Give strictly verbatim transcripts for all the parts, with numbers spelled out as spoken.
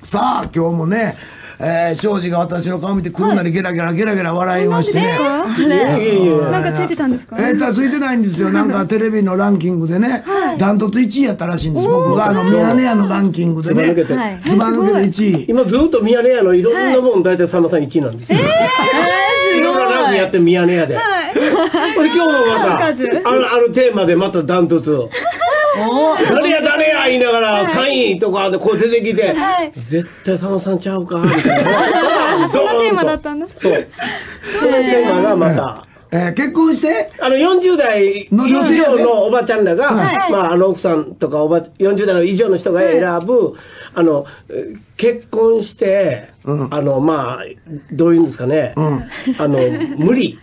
さあ今日もね、えー、庄司が私の顔見て来るなりゲラゲラゲラゲラ笑いましてね。 なんかついてたんですか？ えー、じゃあついてないんですよ。なんかテレビのランキングでね、ダントツいちいやったらしいんです。僕があのミヤネ屋のランキングでね、ズバ抜けていちい。 今ずっとミヤネ屋のいろんなもん大体さんまさんいちいなんですよ。いろんなランクやってミヤネ屋で。今日もまたあるあるテーマでまたダントツを。誰や誰や言いながらさんいとかでこう出てきて、絶対さんまさんちゃうかみたいな。 そんなテーマだったんだ。 そうそのテーマがまた、 えー、結婚してあのよんじゅう代以上のおばちゃんらが、まああの奥さんとかおばよんじゅう代の以上の人が選ぶ、あの結婚して、あのまあどういうんですかね、あの無理。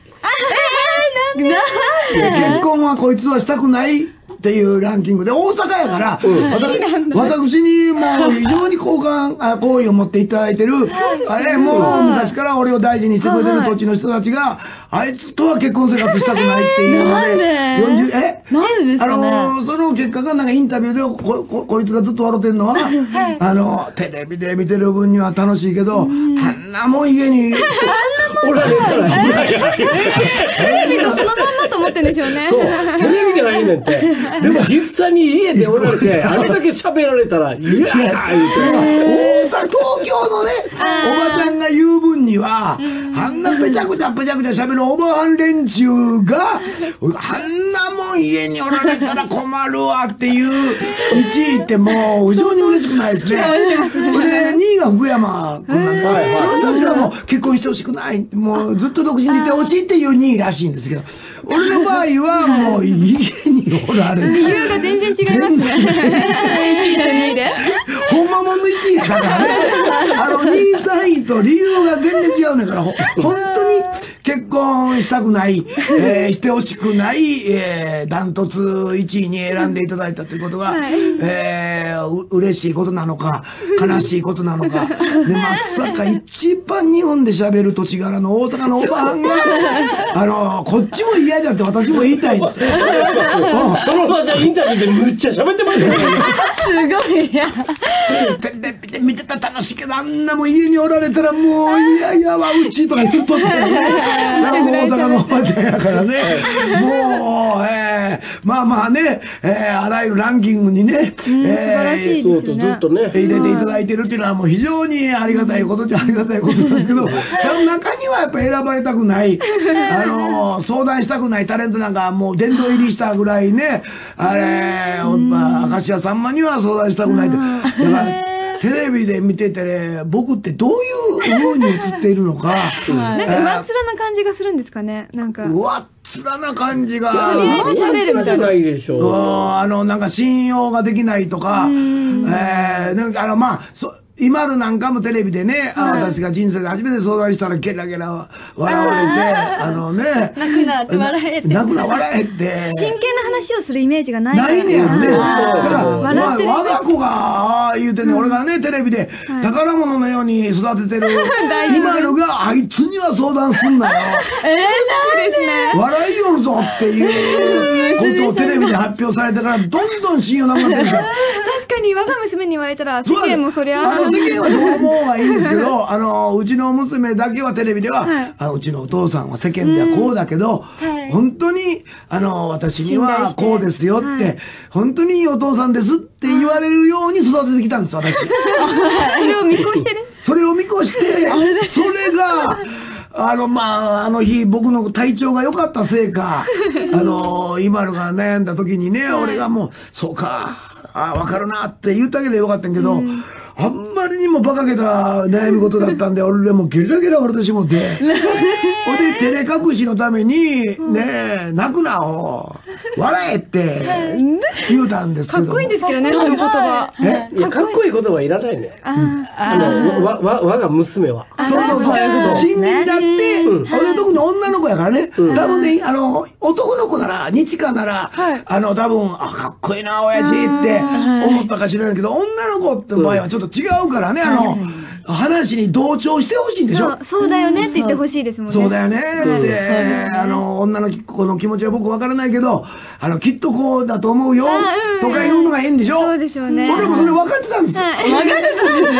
結婚はこいつはしたくないっていうランキングで、大阪やから、うん、私にもう非常に好感、あ、好意を持っていただいてる、あれ、もう昔から俺を大事にしてくれてる土地の人たちが、あいつとは結婚生活したくないっていうので、よんじゅう、えなんでですかね。 あの、その結果がなんかインタビューでこ、こ、こいつがずっと笑ってるのは、あの、テレビで見てる分には楽しいけど、あんなもん家に、おられたら、 テレビとそのまんまと思ってんでしょうね。 そう、テレビではいいねんって。でも実際に家でおられて、あれだけ喋られたら、いやー言うて。 大阪、東京のね、おばちゃんが言う分には、あんなぺちゃくちゃぺちゃくちゃ喋るおばはん連中が、あんなもん家におられたら困るわっていういちいってもう非常に嬉しくないですね。で、にいが福山君なんですよ。その人たちはもう結婚してほしくない。もうずっと独身でいてほしいっていうにいらしいんですけど、俺の場合はもう家におられて。 理由が全然違いますね。いちいとにいで。 ほんまもんのいちいやだからね。あの、にい、さんいと理由が全然違うねんから、ほ本当に結婚したくない、えー、してほしくない、えー、ダントツいちいに選んでいただいたということが、はい、えー、う嬉しいことなのか、悲しいことなのか。で、まさか一番日本で喋る土地柄の大阪のおばはんが、あの、こっちも嫌だって私も言いたいんです。 その場じゃインタビューでむっちゃ喋ってましたね。 すごいや。 テレビで見てたら楽しいけど、あんなもん家におられたらもう、いやいやわ、うちとか言うとって。大阪のおばちゃんやからね。もう、えー、まあまあね、えー、あらゆるランキングにね、 素晴らしいですよね。 ずっとね。 入れていただいてるっていうのはもう非常にありがたいことじゃありがたいことなんですけど、中にはやっぱ選ばれたくない、あの、相談したくないタレントなんかもう殿堂入りしたぐらいね、あれ、明石家さんまには相談したくないって。だからテレビで見ててね、僕ってどういう風に映っているのか。 なんか上っ面な感じがするんですかね。なんか。 上っ面な感じが。 とりあえず喋るみたいな。 いでしょう。 あの、なんか信用ができないとか、えー、なんかあの、まあ、そ、今のなんかもテレビでね、はい、私が人生で初めて相談したらゲラゲラ笑われて、あ, あのね、 泣くなって笑えって。 泣くな笑えって。 真剣な話をするイメージがないから。 ないねやんね。だから、我が子が言うてね、うん、俺がね、テレビで宝物のように育ててる、今のがあいつには相談すんなよ。 えー、なんですね。 笑いよるぞっていうことをテレビで発表されてから、どんどん信用なくなってるんですよ。 確かに我が娘に言われたら、世間もそりゃ。 世間はどう思うはいいんですけど、あの、うちの娘だけはテレビでは、はい、あうちのお父さんは世間ではこうだけど、はい、本当に、あの、私にはこうですよって、はい、本当にいいお父さんですって言われるように育ててきたんです、私。それを見越してね。 それを見越して、それが、あの、まあ、あの日、僕の体調が良かったせいか、あの、今のが悩んだ時にね、はい、俺がもう、そうか、ああ、わかるなって言ったけどよかったんけど、うん、あんまりにも馬鹿げた悩み事だったんで、俺もゲラゲラ笑ってしもて。ほんで、照れ隠しのために、ねえ、泣くなを、笑えって言うたんですけど。 かっこいいんですけどね、その言葉。 えいや、かっこいい言葉いらないね。あの、わ、わ、我が娘は。 そうそうそう。親身だって、俺特に女の子やからね。多分ね、あの、男の子なら、日華なら、あの、多分、あ、かっこいいな、親父って思ったか知らないけど、女の子って場合はちょっと違うからね、あの、話に同調してほしいんでしょ。 そうだよねって言ってほしいですもんね。 そうだよね。で、あの、女の子の気持ちは僕わからないけど、あの、きっとこうだと思うよ、とか言うのがいいんでしょ。 そうでしょうね。 俺もそれ分かってたんですよ。 分かってたんですね。 分かった。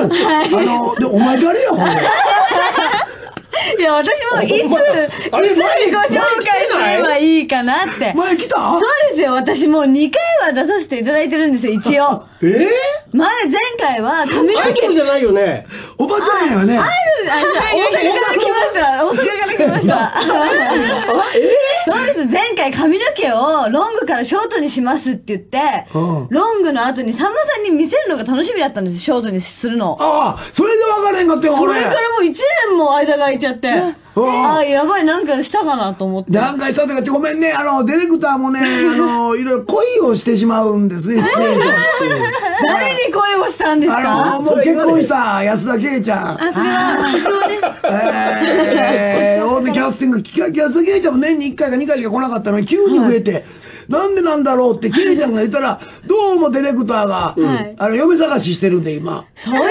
あの、で、お前誰や、ほんで。 いや、私もいつ、いつ自己あれ前紹介すればいいかなって。 前来た？ そうですよ。私もうにかいは出させていただいてるんですよ、一応。 えー、 前、前回は髪の毛。 アイドルじゃないよね。 おばちゃんやよね。 アイドル、あ、大阪から来ました。大阪から来ました。そうです。前回髪の毛をロングからショートにしますって言って、 うん、 ロングの後にさんまさんに見せるのが楽しみだったんです、ショートにするの。 ああ、それで分からへんかったよ、 それからもういちねんも間が空いちゃって。ああ、やばい、なんかしたかなと思って。 なんかしたとか、ごめんね、あの、ディレクターもね、あの、いろいろ恋をしてしまうんですね、出演者って。 誰に恋をしたんですか？ あの、もう結婚した安田圭ちゃん。 あ、それは、そうね。 えー、ほんでキャスティング、キャス圭ちゃんも年にいっかいかにかいしか来なかったのに、急に増えて、なんでなんだろうって、圭ちゃんが言ったら、どうもディレクターが、あの、嫁探ししてるんで、今。 そういうことです。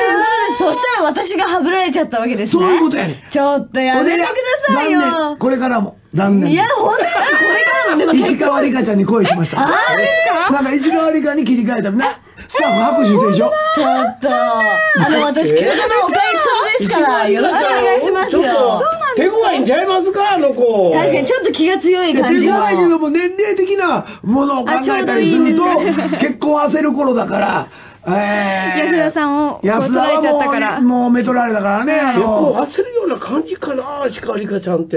そしたら私がはぶられちゃったわけですね。 そういうことやねん。 ちょっとやめてくださいよ。 残念。これからも。残念。 いや、本当にこれからもでも。 石川里香ちゃんに恋しました。 ああ、ですか？ なんか石川里香に切り替えたね。スタッフ拍手してるでしょ。 ちょっと、あの、私、キュートのおかえりそうですから、よろしくお願いしますよ。 手強いんちゃいますか、あの子。 確かにちょっと気が強い感じ。 手強いけども、年齢的なものを考えたりすると、結婚焦る頃だから、 えー、安田さんを安田はもうもうめとられたからね。 結構焦るような感じかな、石川里香ちゃんって。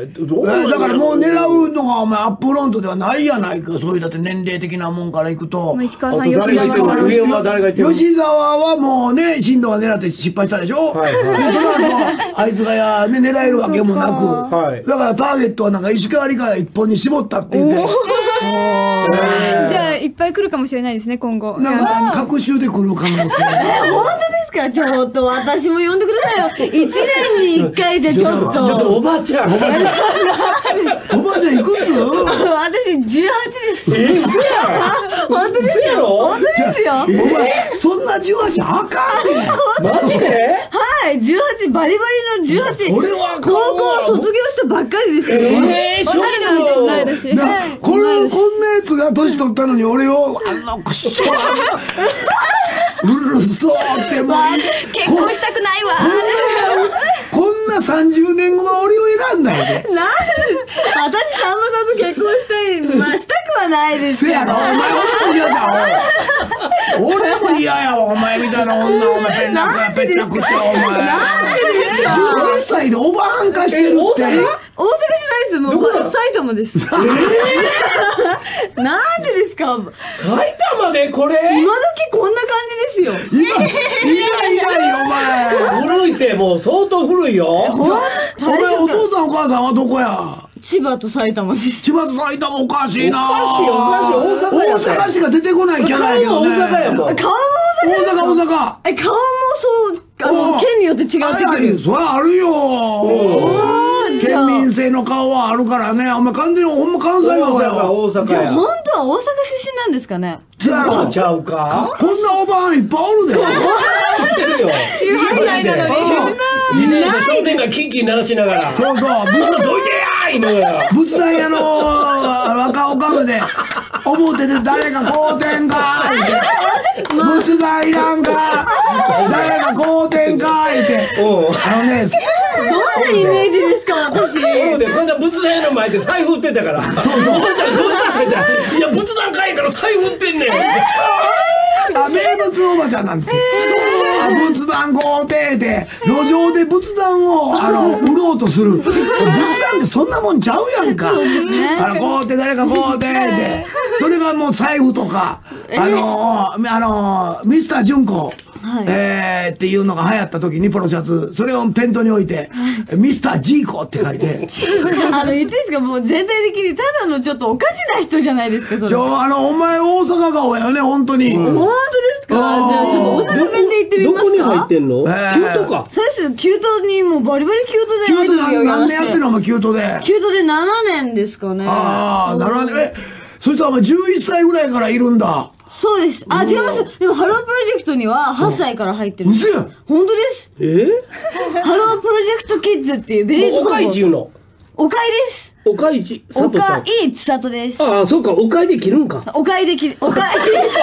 どう、 えー、だからもう狙うのがお前アップフロントではないやないか。そういうだって年齢的なもんからいくと。 石川さん、吉沢吉沢はもうね、進藤が狙って失敗したでしょ。はいはい、でその後あいつがや、ね、狙えるわけもなく、はい、だからターゲットはなんか石川里香一本に絞ったって言って。 じゃあいっぱい来るかもしれないですね、今後。 なんか隔週で来る可能性。 え、本当ですか？ちょっと私も呼んでくださいよ。一年に一回じゃちょっと。 ちょっとおばあちゃん。おばあちゃん。おばあちゃんいくつ？ 私じゅうはちです。 え、嘘や。 本当ですよ。本当ですよ。 お前そんなじゅうはちあかんねん。 マジで？ はい、じゅうはちバリバリのじゅうはち。 俺は高校卒業したばっかりですよ。 ええ、そうなんだし。 これこんなやつが年取ったのに俺をあのくしちょうるそうってもう結婚したくないわ。 こんなさんじゅうねんごは俺を選んだよね。 なんで私さんまさんと結婚したい、まあしたくはないですけど。 せやろ、お前俺も嫌じゃん。俺も嫌やわ、お前みたいな女、お前ぺちゃくちゃお前。 なんでですか？ じゅうはっさいでおばはん化してるって。 大阪じゃないです。もう埼玉です。なんでですか？ 埼玉でこれ？ 今時こんな感じですよ。 今、いないいないお前。 古いってもう相当古いよ。 お前お父さんお母さんはどこや？ 千葉と埼玉です。 千葉と埼玉おかしいな。 おかしいおかしい、大阪や。 大阪しか出てこないキャラやけどね。 顔も大阪やもん。 顔も大阪。 大阪大阪。 え、顔もそう、あの、県によって違う違う。 それあるよ。県民性の顔はあるからね。お前完全にほんま関西顔やわ。 大阪じゃあ本当は大阪出身なんですかね？ じゃあちゃうか？ こんなおばあんいっぱいおるで。 じゅうはっさいなのに。 自転車商店街キンキン鳴らしながら。 そうそう。 仏壇どいてやーいのよ。 仏壇屋の若おかむで表で誰か買うてんかーって仏壇いらんか誰か買うてんかーってあのね、 どんなイメージですか私。 でこんな仏壇屋の前で財布売ってたから。そうそう。おばちゃんどうしたんみたいな。いや仏壇買えから財布売ってんねん。 あ、名物おばちゃんなんですよ。仏壇買うてで路上で仏壇をあの売ろうとする。仏壇ってそんなもんちゃうやんか。あの買うて誰か買うてでそれがもう財布とかあのあのミスター純子。はい、えーっていうのが流行った時にポロシャツそれを店頭に置いて「ミスタージーコ」って書いてあの言っていいですか？もう全体的にただのちょっとおかしな人じゃないですかそれ。 ちょあのお前大阪顔やよね本当に、うん、 本当ですか？じゃあちょっと大阪弁で言ってみますか？ どこに入ってんの？キュートか。 そうです。キュートにもうバリバリキュートでキュートで何年やってるの？お前キュートでキュートでななねんですかね。 ああなるほど。えそしたらお前じゅういっさいぐらいからいるんだ。 そうです。あ、違います。でも、ハロープロジェクトにははっさいから入ってる。 うそやん。 本当です。 えハロープロジェクトキッズっていうベリーズおかいっていうの？ おかいです。 岡市佐藤さん。 岡井千里です。 ああ、そうか、岡井で切るんか。 岡井で切る。岡井、岡井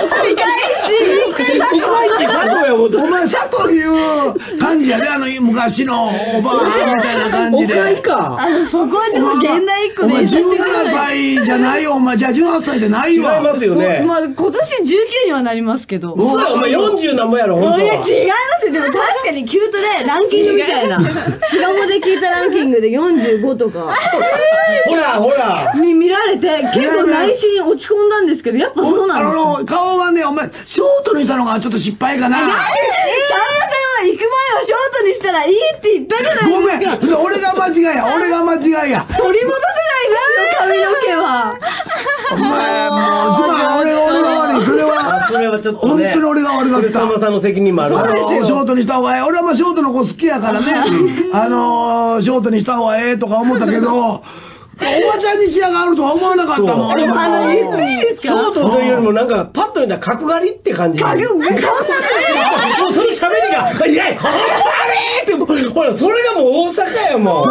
岡井佐藤やもん。 お前佐藤いう感じやで、あの昔のおばあみたいな感じで。 岡井か。 あの、そこはちょっと現代一個で。 お前じゅうななさいじゃないよ、お前。じゃあじゅうはっさいじゃないわ。 違いますよね。 まあ、今年じゅうきゅうにはなりますけど。 お前よんじゅうなんぼやろ、本当は。 いや、違いますよ。でも確かにキュートでランキングみたいな。スラモで聞いたランキングでよんじゅうごとか。 ほら、ほら。 見、見られて、結構内心落ち込んだんですけど、やっぱそうなんですよ。 あの、顔がね、お前、ショートにしたのがちょっと失敗かな。 なんでさんまさんは行く前はショートにしたらいいって言ったじゃないですか。 ごめん、俺が間違いや、俺が間違いや。 取り戻せないですよ、髪の毛は。 お前、もう、すまん、俺が、俺が悪い、それは。 それはちょっとね。 本当に俺が悪かった。 さんまさんの責任もある。 そうですよ。ショートにした方がええ。俺はまあショートの子好きやからね。あのー、ショートにした方がええとか思ったけど、おばちゃんに仕上がるとは思わなかったもん。 あの、言っていいですか？ ショートというよりもなんか、パッと見たら角刈りって感じ。角刈りそんなもうその喋りが、いや、角刈りって、ほら、それがもう大阪やもん。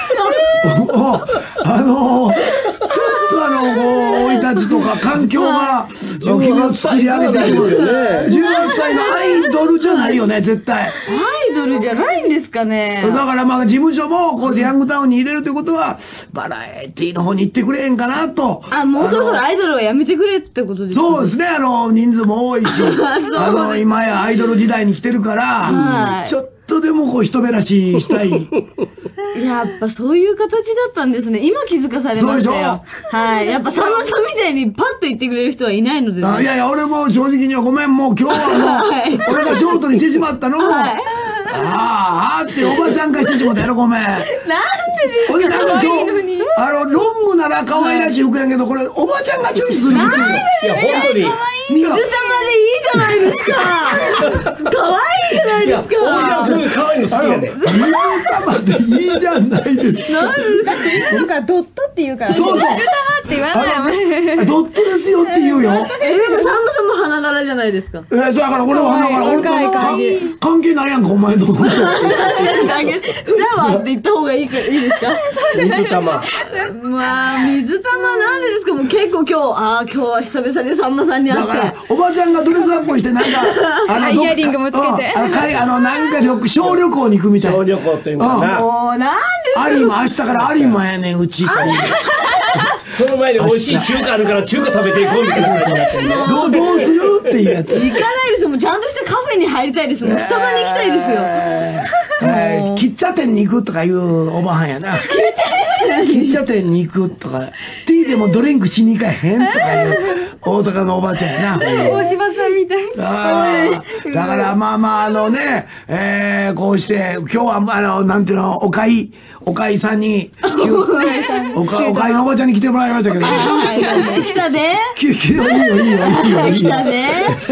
あのー、ちょっとあの、こう、生い立ちとか環境が、君を作り上げてしまう。じゅうはっさいのアイドルじゃないよね、絶対。 アイドルじゃないんですかね。 だからまあ事務所もこうヤングタウンに入れるということはバラエティの方に行ってくれへんかなと。 あ、もうそろそろアイドルはやめてくれってことですか？ そうですね、あの人数も多いしあの今やアイドル時代に来てるから、はい、ちょっとでもこう人べらししたいやっぱそういう形だったんですね。今気づかされましたよ。はい。やっぱさんまさんみたいにパッと言ってくれる人はいないので、ね、 あいやいや、俺も正直にはごめん、もう今日はもう、はい、俺がショートにしてしまったのも、はい、ああっておばちゃんがしてしまったやろ、ごめん。なんでですか？ 俺なんか今日、あの、ロングなら可愛らしい服やけど、これ、おばちゃんがチョイスする。 なんでですか？いや、本当に。水玉でいいじゃないですか。可愛いじゃないですか。 おばちゃんそういう可愛いの好きやね。 水玉でいいじゃないですか。 だって今のからドットって言うから。 そうそう。 水玉って言わないよ。ドットですよって言うよ。 え、でもさんまさんも花柄じゃないですか。 え、だから俺は花柄、俺と関係ないやんか、お前のこと。フラワーって言った方がいいか、いいですか？ 水玉。 まあ、水玉なんでですか？もう結構今日、ああ、今日は久々にさんまさんに会って。 おばちゃんがドレスアップしてなんかあのイヤリングもつけてあのあのなんか小旅行に行くみたいな。 小旅行っていうのかな。 もうなんで有馬明日から有馬やねんうち。 その前に美味しい中華あるから中華食べていこうみたいな。 どうどうするっていうやつ。 行かないですもん。ちゃんとしたカフェに入りたいですもん。スタバに行きたいですよ。 喫茶店に行くとかいうおばはんやな。喫茶店に行くとか、ティーでもドリンクしに行かへんとかいう大阪のおばちゃんやな。 大島さんみたいな。だからまあまああのね、えー、こうして今日はあのなんていうのおかいおかいさんにおかおかいのおばちゃんに来てもらいましたけど。 来たで。 いいよいいよいいよいいよいいよ。 来たで。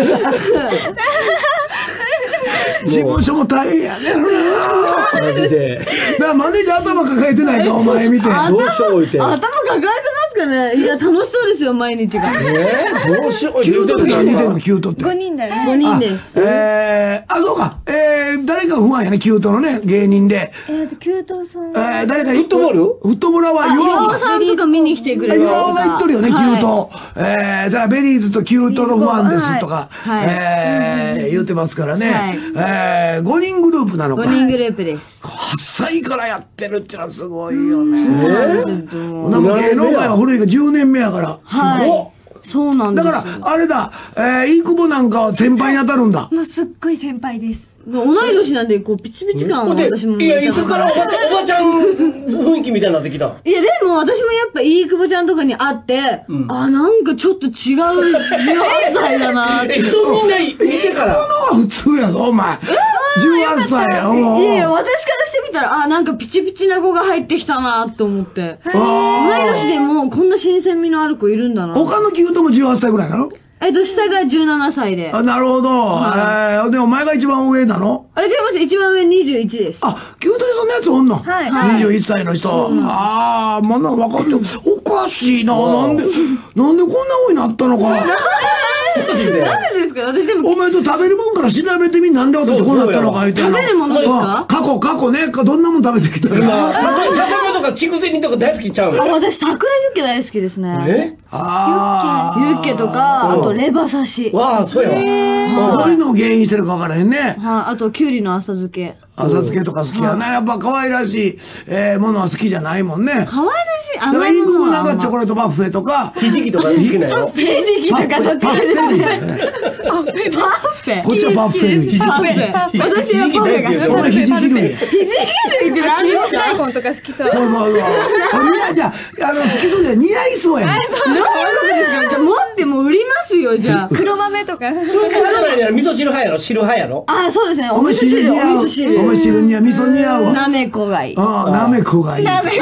事務所も大変やね。 マジで。 だからマネージャー頭抱えてないかお前見て。 どうしよう置いて。 頭抱えてますかね。いや楽しそうですよ毎日が。 えどうしよう。 キュートって何似てんのキュートって。 ごにんだね。 ごにんです。 えー、あそうか。えー、誰か不安やねキュートのね芸人で。 えっとキュートさん。 えー、誰かフットボール？ フットボールは岩尾さんとか見に来てくれる。 岩尾が言っとるよねキュート。えー、じゃあベリーズとキュートのファンですとかえー言ってますからね。えー、ごにんグループなのか。 ごにんグループです。 はっさいからやってるってのはすごいよね。芸能界は古いがじゅうねんめやから。 はい。そうなんです。 だからあれだ、えー、飯久保なんかは先輩に当たるんだ。 もうすっごい先輩です。 同い年なんでこうピチピチ感は私も。 いやいつからおばちゃんおばちゃん雰囲気みたいになってきた。 いやでも私もやっぱ飯久保ちゃんとかに会って、うん、あなんかちょっと違うじゅうはっさいだなって。 人みんな見てから。 人のは普通やぞお前。じゅうはっさいや。 いやいや私からしてみたらあなんかピチピチな子が入ってきたなって思って。同い年でもこんな新鮮味のある子いるんだな。 他のキュートもじゅうはっさいぐらいなの？ えっと、下がじゅうななさいで。 あ、なるほど。はい、えー、でも前が一番上なの？ あれ、違います。一番上にじゅういちです。 あ、キュートにそんなやつおんの？ はい。 にじゅういっさいの人。ああ、まだ分かってる。おかしいな。なんで、なんでこんな風になったのか。 なんでですか？私でも。 お前と食べるもんから調べてみんなんで私こうなったのか言って。 食べるものですか？ 過去、過去ね。どんなもん食べてきたか。 里とか筑前煮とか大好きちゃうあ、 の？ 私、桜ユッケ大好きですね。 え？ あユッケとか、あとレバ刺し。 わあ、そうやわ。 あ。どういうのを原因してるか分からへんね。 はい、あと、きゅうりの浅漬け。 浅漬けとか好きやな。やっぱ可愛らしい、えー、ものは好きじゃないもんね。 可愛らしい。 だからインクも甘いものはなんかチョコレートパフェとか。 ひじきとか好きなの？ ひじきとかそっちパフェですね。 みたいなね。 パフェ。 こっちはパフェ類。 パフェ。私はパフェが好き。 お前ひじき類や。 ひじき類って何ですか？ 大根とか好きそう。 そうそうそう。あじゃあ、あの、好きそうじゃ似合いそうやね。 どういうことですか？じゃあ持っても売りますよ、じゃあ。 黒豆とか。 そういうことないなら味噌汁派やろ？汁派やろ？ あ、そうですね。 お前汁お似合う。 味噌汁。 お前汁には味噌似合うわ。 なめこがいい。 ああ、なめこがいい。なめこ。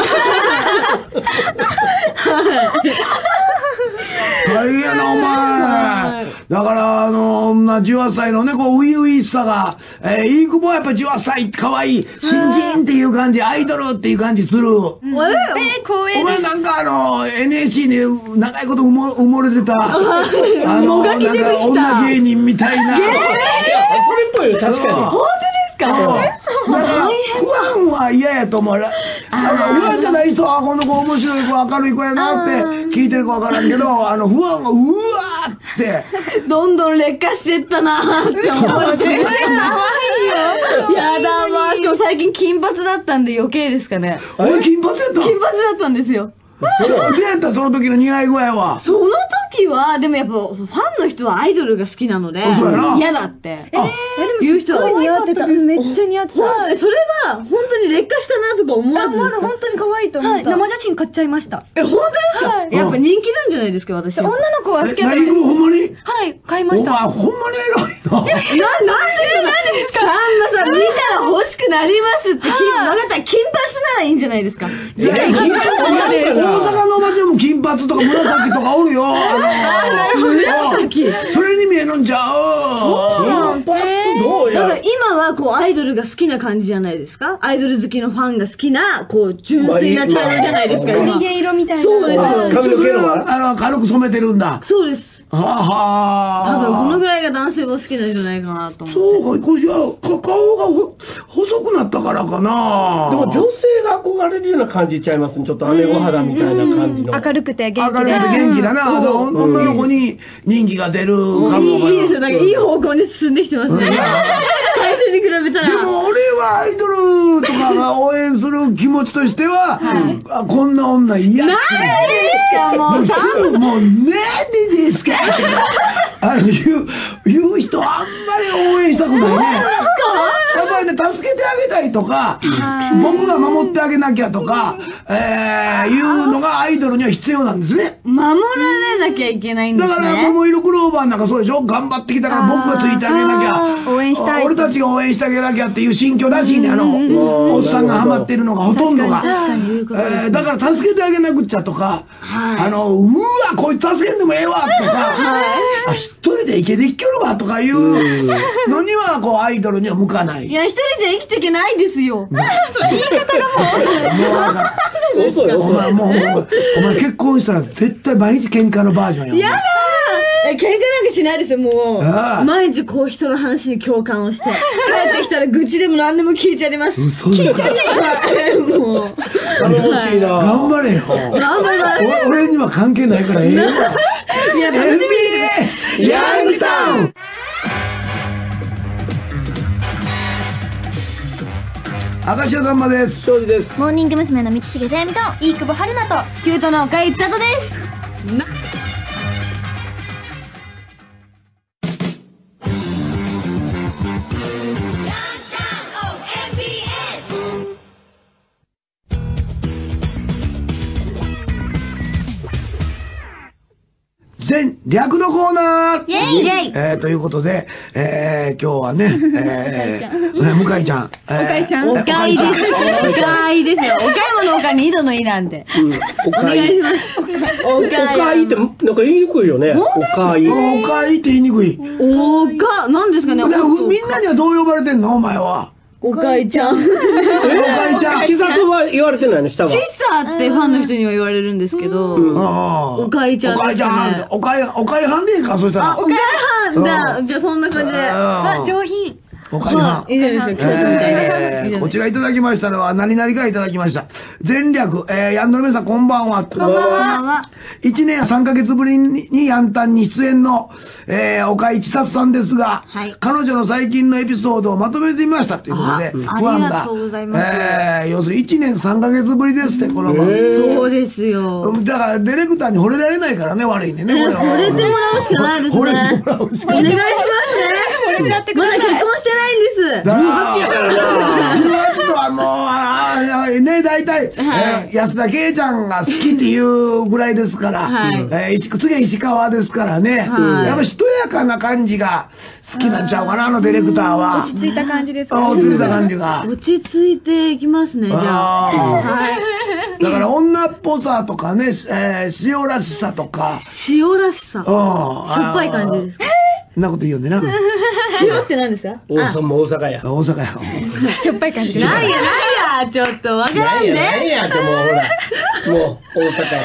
大変やな、お前。だから、あの、な、じゅうはっさいのね、こう、初々しさが、えー、いい子もやっぱじゅうはっさい、可愛い、新人っていう感じ、アイドルっていう感じする。 えー、光栄です。 お前なんかあの、エヌエイチシー で長いこと埋も埋もれてた、あの、なんか女芸人みたいな。 いや、それっぽいよ、確かに。 本当ですか？ だから不安は嫌やと思う。あの不安じゃない人はこの子面白い子明るい子やなって聞いてるかわからんけど、あの不安がうわーってどんどん劣化してったなーって思って。やだわー。しかも最近金髪だったんで余計ですかね。 俺金髪やった。 金髪だったんですよ。 どうやったその時の似合い具合は。 その時は、でもやっぱファンの人はアイドルが好きなので、 そうやな嫌だって。 あ言う人は似合ってた。うんめっちゃ似合ってた。 はい、それは本当に劣化したなとか思わあ、 ず。 まだ本当に可愛いと思はい、 った。 生生写真買っちゃいました。 え、本当ですか？ はいやっぱ人気なんじゃないですか、私。 女の子は好きだった何君ほんまにはい、買いまお前した。 ほんまに偉いな。 な、なんでですか？なんでですか？さんまさん見たら欲しくなりますって、金、わかったら金髪ならいいんじゃないですか？ いやいや金髪なんで大阪のおばちゃんも金髪とか紫とかおるよ。あの紫。 それに見えるんちゃう。 金髪どうや？ だから今はこうアイドルが好きな感じじゃないですか？アイドル好きのファンが好きな、こう純粋な茶色じゃないですか、今。 逃げ色みたいな。 そうですよ。 髪のそ毛のれはあの軽く染めてるんだ。 そうです。 はは多分このぐらいが男性は好きなんじゃないかなと思って。 そうか、これじゃあか顔がほ細くなったからかな。 でも女性が憧れるような感じちゃいますね。ちょっと姉御肌みたいな感じの。 明るくて元気で。 明るくて元気だな。そう女の子に人気が出るかも。 いい、いいですよ。なんかいい方向に進んできてますね。最初に比べたら。 でも俺はアイドルとかが応援する気持ちとしては、あこんな女嫌って。 何ですか、ももううさ。 すぐもうなんでですかってあの言う言う人あんまり応援したくないね。やっぱりね助けてあげたいとか僕が守ってあげなきゃとか、えー、いうのがアイドルには必要なんですね。 守られなきゃいけないんですね。 だから桃色クローバーなんかそうでしょ。頑張ってきたから僕がついてあげなきゃ、 応援したい。 俺たちが応援してあげなきゃっていう心境らしいね。あのおっさんがハマってるのがほとんどが、えー、だから助けてあげなくっちゃとか、あのうわこいつ助けんでもええわとか、あ一人で生きていけるわとかいうのにはこうアイドルには向かない。 いや、一人じゃ生きていけないですよ。 言い方がもうもうなんか遅い遅い。 お前もうもうお前結婚したら絶対毎日喧嘩のバージョンや。 やだー。え、喧嘩なんかしないですよ、もああう。毎日こう人の話に共感をして。帰ってきたら愚痴でも何でも聞いちゃいます。 嘘だ聞いちゃう。もう。 頼もしいな。 頑張れよ。 頑張ります。 お俺には関係ないからええわ。 いや、楽しエヌビーみエス ヤングタウン。明石家さんまです。 庄司です。 モーニング娘。の道重さやみと、飯久保春菜と、 キュートの岡井千里です。 全略のコーナー。 イェイイェイえー、ということで、えー、今日はね、えー、向井ちゃん。えー向井ちゃんおかいです。おかいですよ。お買い物おかに井戸の井なんで。 おお願いします。おおかかいってなんか言いにくいよね。おかい。 おかいって言いにくい。 おか、なんですかね。 だからみんなにはどう呼ばれてんのお前は。 おかいちゃん。 おかいちゃん。 千里は言われてないの下は。 ちっさってファンの人には言われるんですけど、 おおかいちゃんおかいちゃん。おかい、おかいはんでいいか、そしたら。 おかいはんだ。じゃあそんな感じで。 あ上品。 おかえりはん。 いいじゃないですか、京都みたいえーこちらいただきましたのは、何々からいただきました。前略、えー、ヤンドの皆さん、こんばんは。こんばんは。一年さんかげつぶりにヤンタンに出演の、えー、岡井千里さんですが、はい、彼女の最近のエピソードをまとめてみましたということで、不安が。ありがとうございます。えー、要するにいちねんさんかげつぶりですって、この番組。 そうですよ。 だから、ディレクターに惚れられないからね、悪いね、これは。 惚れてもらうしかないですね。 惚れてもらうしかない。 お願いしますね。惚れちゃってください。まだ結婚してないんです。 じゅうはちやからな。じゅうはちとはもう、ああ、ね、大体、はい、えー、安田圭ちゃんが好きっていうぐらいですから、はい、えー、石次は石川ですからね、はい、やっぱしとやかな感じが好きなんちゃうかな、あのディレクターは。 落ち着いた感じですか、 ね。落ち着いた感じが。 落ち着いていきますね、じゃあ。はい。 だから女っぽさとかね、えー、塩らしさとか。 塩らしさ。しょっぱい感じです。 そんなこと言うんでな。 塩って何ですか？ 大阪も大阪や。 大阪や。 しょっぱい感じ。 なんやなんや、ちょっとわからんね。 なんやってもうほら、もう大阪や。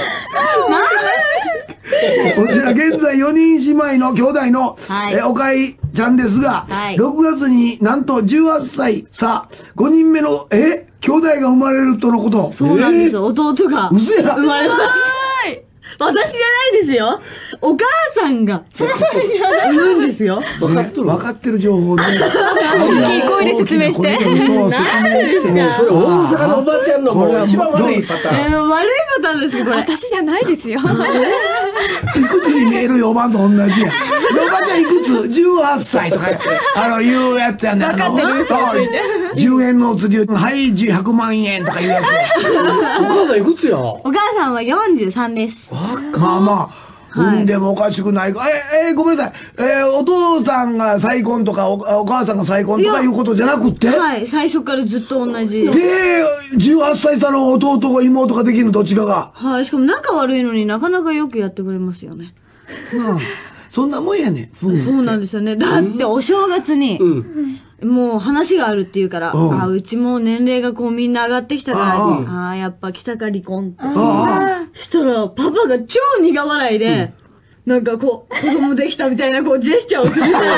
こちら現在よにん姉妹の兄弟の、はい、えおかいちゃんですが、はい、ろくがつになんとじゅうはっさい差ごにんめのえ兄弟が生まれるとのこと。 そうなんですよ、弟が嘘や生まれます。私じゃないですよ。お母さんが産むんですよ。 分かってる分かってる情報で。 大きい声で説明して。 そう説明して。 もうそれ大阪のおばちゃんのもう一番悪いパターン。 えー、悪いパターンですけど、これ。 私じゃないですよ。 いくつに見えるよ、おばんと同じや。おばちゃんいくつ ?じゅうはっさいとか、あの、言うやつやね。あの、じゅうえんのお釣り、はい、ひゃくまんえんとか言うやつ。 お母さんいくつや？ お母さんはよんじゅうさんです。 まあまあ、産んでもおかしくないか。え、え、ごめんなさい。えー、お父さんが再婚とかお、お母さんが再婚とかいうことじゃなくって？ はい、最初からずっと同じ。 で、じゅうはっさい差の弟が妹ができるの、どっちかが。 はい、しかも仲悪いのになかなかよくやってくれますよね。 うん。そんなもんやねん。 そうなんですよね。だってお正月に、うん、もう話があるって言うから、うん、あ、うちも年齢がこうみんな上がってきたから、ああ、やっぱ来たか離婚って。したら、パパが超苦笑いで、うん、なんかこう、子供できたみたいなこうジェスチャーをする。あの、もっといい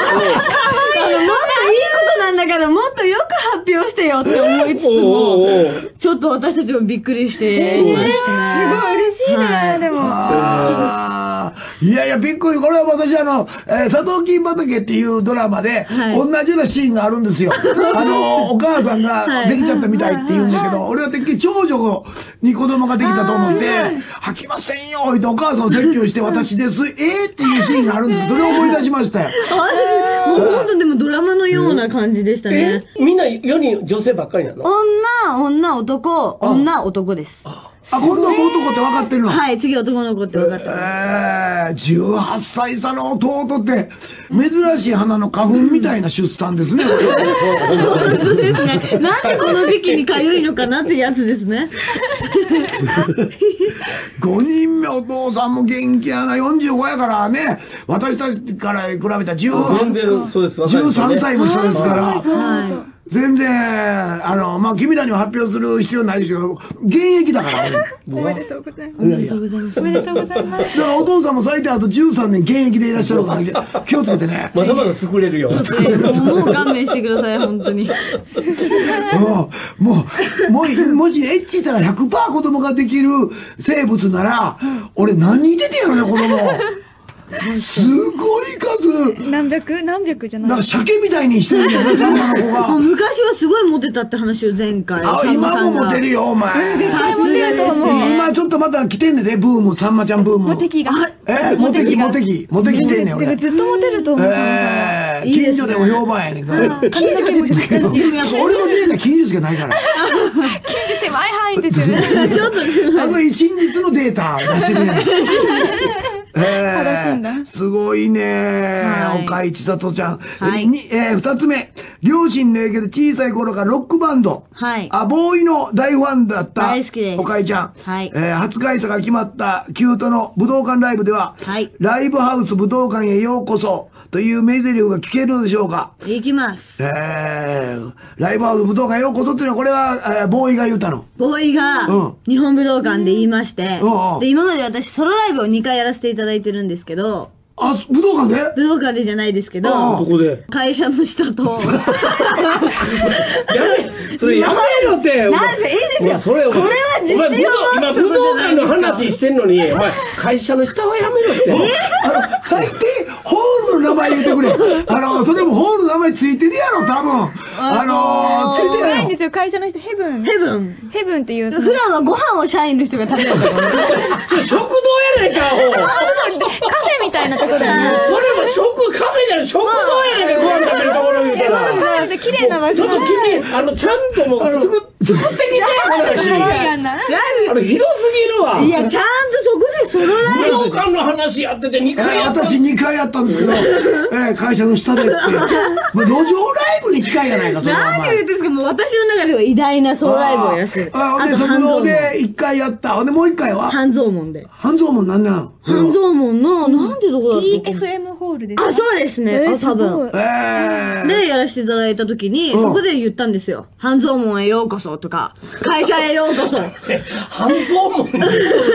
ことなんだから、もっとよく発表してよって思いつつも、ちょっと私たちもびっくりしていますね。すごい嬉しいね、はい、でも。 いやいや、びっくり。これは私、あの、えー、サトウキン畑っていうドラマで、はい、同じようなシーンがあるんですよ。あの、お母さんができちゃったみたいって言うんだけど、俺はてっきり長女に子供ができたと思って、吐きませんよってお母さんを説教して、私です。えーっていうシーンがあるんですけど、それを思い出しましたよ。 もう本当でもドラマのような感じでしたね。 みんなよにん女性ばっかりなの？ 女、女、男、女、男です。 あ、今度は男って分かってるの？ はい、次男の子って分かってる。 えー、じゅうはっさい差の弟って、珍しい花の花粉みたいな出産ですね。 そうですね。なんでこの時期にかゆいのかなってやつですね。 ごにんめお父さんも元気やな。よんじゅうごやからね、私たちから比べたらじゅうさんさいも下ですから。はい、全然、あの、まあ、君らには発表する必要ないですけど、現役だから、ね。 おめでとうございます。おめでとうございます。おめでとうございます。 だからお父さんも最低あとじゅうさんねん現役でいらっしゃるから気をつけてね。 まだまだ作れるよ。 もう勘弁してください、本当に。 もう、もう、もう、もしエッチしたら ひゃくパーセント 子供ができる生物なら、俺何人出てやるね、子供。すごい数。 何百何百じゃない。 なんか鮭みたいにしてるんだよね、さんまの子が。 昔はすごいモテたって話を前回。 あ、今もモテるよ、お前。 絶対モテると思う。 今ちょっとまた来てんねんで、ブーム、さんまちゃんブーム。 モテ期が。 え、モテ期、モテ期。モテ期来てんねん、俺。 ずっとモテると思う。 えー、近所でも評判やねんから。 近所でも俺の時代近所しかないから。 近所狭い範囲ですよね。 ちょっと。 あの、真実のデータ出してるやん。えー、すごいね、はい、岡井千里ちゃん。はい、にえー、二つ目、両親の影響で小さい頃からロックバンド、はい、あボーイの大ファンだった岡井ちゃん。はい、えー、初開催が決まったキュートの武道館ライブでは、はい、ライブハウス武道館へようこそという名台詞が聞けるでしょうか？ 行きます。 えー、ライブハウス武道館へようこそっていうのは、これは、えー、ボーイが言うたの。 ボーイが、日本武道館で言いまして、うん、で、今まで私ソロライブをにかいやらせていただいてるんですけど、 あ、武道館で武道館でじゃないですけど、 どこで会社の下と。 やめ、それやめろって。 なんせいいですよ。 それ、 これは自信を今武道館の話してんのに、お前会社の下はやめろって。 あの、最低、ホールの名前言ってくれ。あの、それもホールの名前ついてるやろ、多分。あのー、ついてるやろ。 ないんですよ、会社の人、ヘブン。 ヘブン。 ヘブンっていう。 普段はご飯を社員の人が食べるから。 それ食堂やないか、ほう。 カフェみたいなところで。 それは食、カフェじゃない、食堂やないか、ご飯食べるところ言うたら。 カフェ綺麗な場所。 ちょっと君、あの、ちゃんともう作っ、作ってきてよ、話。あれ、ひどすぎるわ。 いや、ちゃんとそこでソロライブ。 武道館の話やっててにかいやった。 私にかいやったんですけど、えー、会社の下でって。もう路上ライブに近いやないか、それは。 何を言ってんですか、もう私の中では偉大なソロライブをやらせてる。 ああ、で、そこでいっかいやった。ほんで、もういっかいは半蔵門で。 半蔵門なんなん半蔵門の、なんてとこだったティーエフエム ホールですか。 あ、そうですね。あ、多分。 えー。 で、やらせていただいたときに、そこで言ったんですよ。半蔵門へようこそとか、会社へようこそ。 半蔵門ちょっと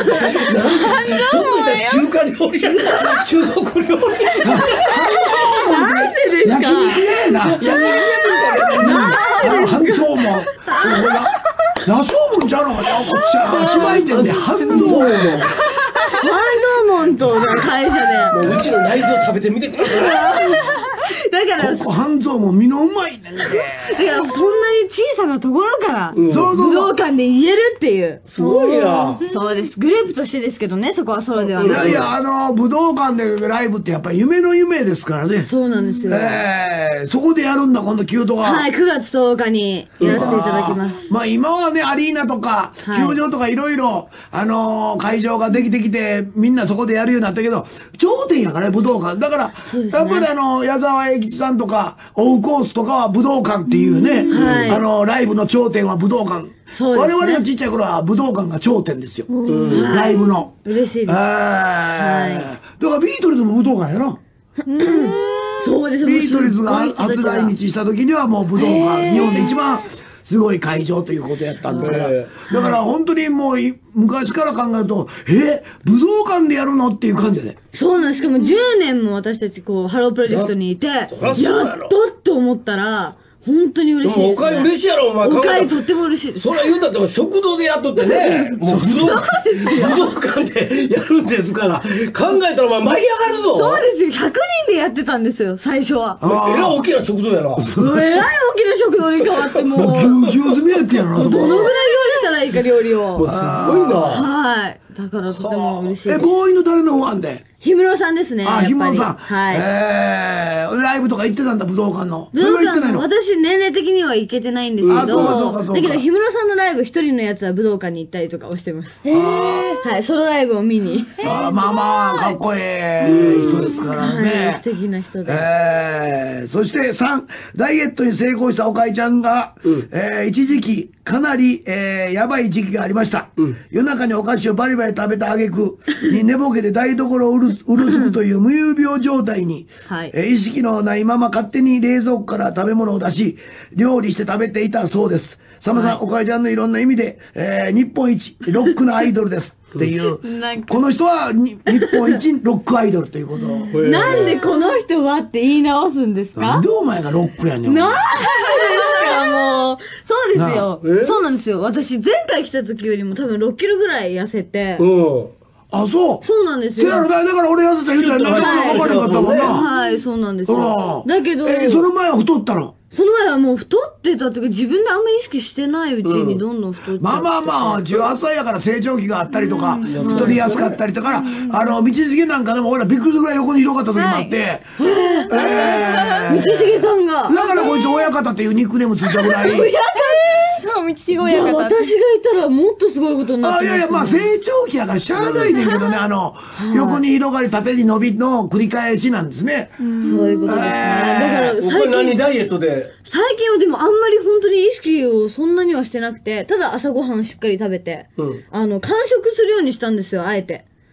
した中華料理屋、中国料理屋。 なんでですか。 焼肉屋やな。焼肉屋みたいな。半蔵門。羅生門ちゃうのかな、こっちは。姉妹店で半蔵門。 半蔵門と会社で。 もううちの内臓食べてみてください。 だから、 ここ半蔵門身のうまいねんね。 だからそんなに小さなところから、 そうそうそう武道館で言えるっていう。 すごいな。 そうです。グループとしてですけどね、そこはソロではない。 いやいや、あの、武道館でライブってやっぱり夢の夢ですからね。 そうなんですよ。 えー、そこでやるんだ、今度、キュートが。 はい、くがつとおかにやらせていただきます。 まあ今はね、アリーナとか、球場とかいろいろ、あのー、会場ができてきて、みんなそこでやるようになったけど、頂点やからね、武道館。だから、ね、やっぱりあの、矢沢永吉さんとか、オウコースとかは武道館っていうね、はい、あの、ライブの頂点は武道館。そうですね、我々のちっちゃい頃は武道館が頂点ですよ。ライブの。 嬉しいです。 はい。だからビートルズも武道館やな。 そうです。 ビートルズが初来日した時にはもう武道館、日本で一番すごい会場ということやったんですから。だから本当にもう昔から考えると、え、武道館でやるのっていう感じでね。 そうなんです。しかもじゅうねんも私たちこう、ハロープロジェクトにいて、やっとって思ったら、本当に嬉しいです、ね。 おかゆ嬉しいやろ、お前。 おかゆとっても嬉しいです。 それ言うたっても食堂でやっとってね。もう武道館、武道館でやるんですから。考えたらお前舞い上がるぞ。 そうですよ。ひゃくにんでやってたんですよ、最初は。 えらい大きな食堂やな。 えらい大きな食堂に変わってもう。 ぎゅうぎゅう詰めやってやろな、そこ。 どのぐらい料理したらいいか、料理を。 もうすごいな。 はい。だからとても嬉しい。 え、ボーイの誰のファンで氷室さんですね。 あ、氷室さん。 はい。 えー、ライブとか行ってたんだ、武道館の。 武道館の、私年齢的には行けてないんですけど、 あ、そうかそうかそうか。 だけど氷室さんのライブ一人のやつは武道館に行ったりとかをしてます。へー。はい、ソロライブを見に。 あ、まあまあ、かっこいい人ですからね。 素敵な人で。 えー、そしてさん、ダイエットに成功したおかいちゃんが、えー、一時期、かなり、えー、やばい時期がありました。夜中にお菓子をバリバリ食べた挙句に寝ぼけて台所をうるうるつくという無遊病状態に、はいえー、意識のないまま勝手に冷蔵庫から食べ物を出し、料理して食べていたそうです。さんまさん、はい、おかいちゃんのいろんな意味で、えー、日本一ロックなアイドルです。っていう。この人は日本一ロックアイドルということを。 なんでこの人はって言い直すんですか？ なんでお前がロックやねん。 なんでですかもう。そうですよ。そうなんですよ。私前回来た時よりも多分ろっキロぐらい痩せて。 うん。あ、そうそうなんですよ。 だから俺痩せた言うたら分かれなかったもんな。 はい、そうなんですよ。だけど。 え、その前は太ったの？ その前はもう太ってたっていうか自分であんまり意識してないうちにどんどん太っちゃって、うん、まあまあまあじゅうはっさいやから成長期があったりとか、うん、太りやすかったりとか、うん、あの道重なんかでも俺らびっくりするぐらい横に広がった時もあって、はいえー、道重さんがだからこいつ親方っていうニックネームついたぐらいそう道重親方私がいたらもっとすごいことになってます、ね、 あいやいやまあ成長期やからしゃあないねんけどねあの、はい、横に広がり縦に伸びの繰り返しなんですね、 うん、そういうことですね、えー、 だから最近何ダイエットで最近はでもあんまり本当に意識をそんなにはしてなくて、ただ朝ごはんしっかり食べて、うん、あの、完食するようにしたんですよ、あえて。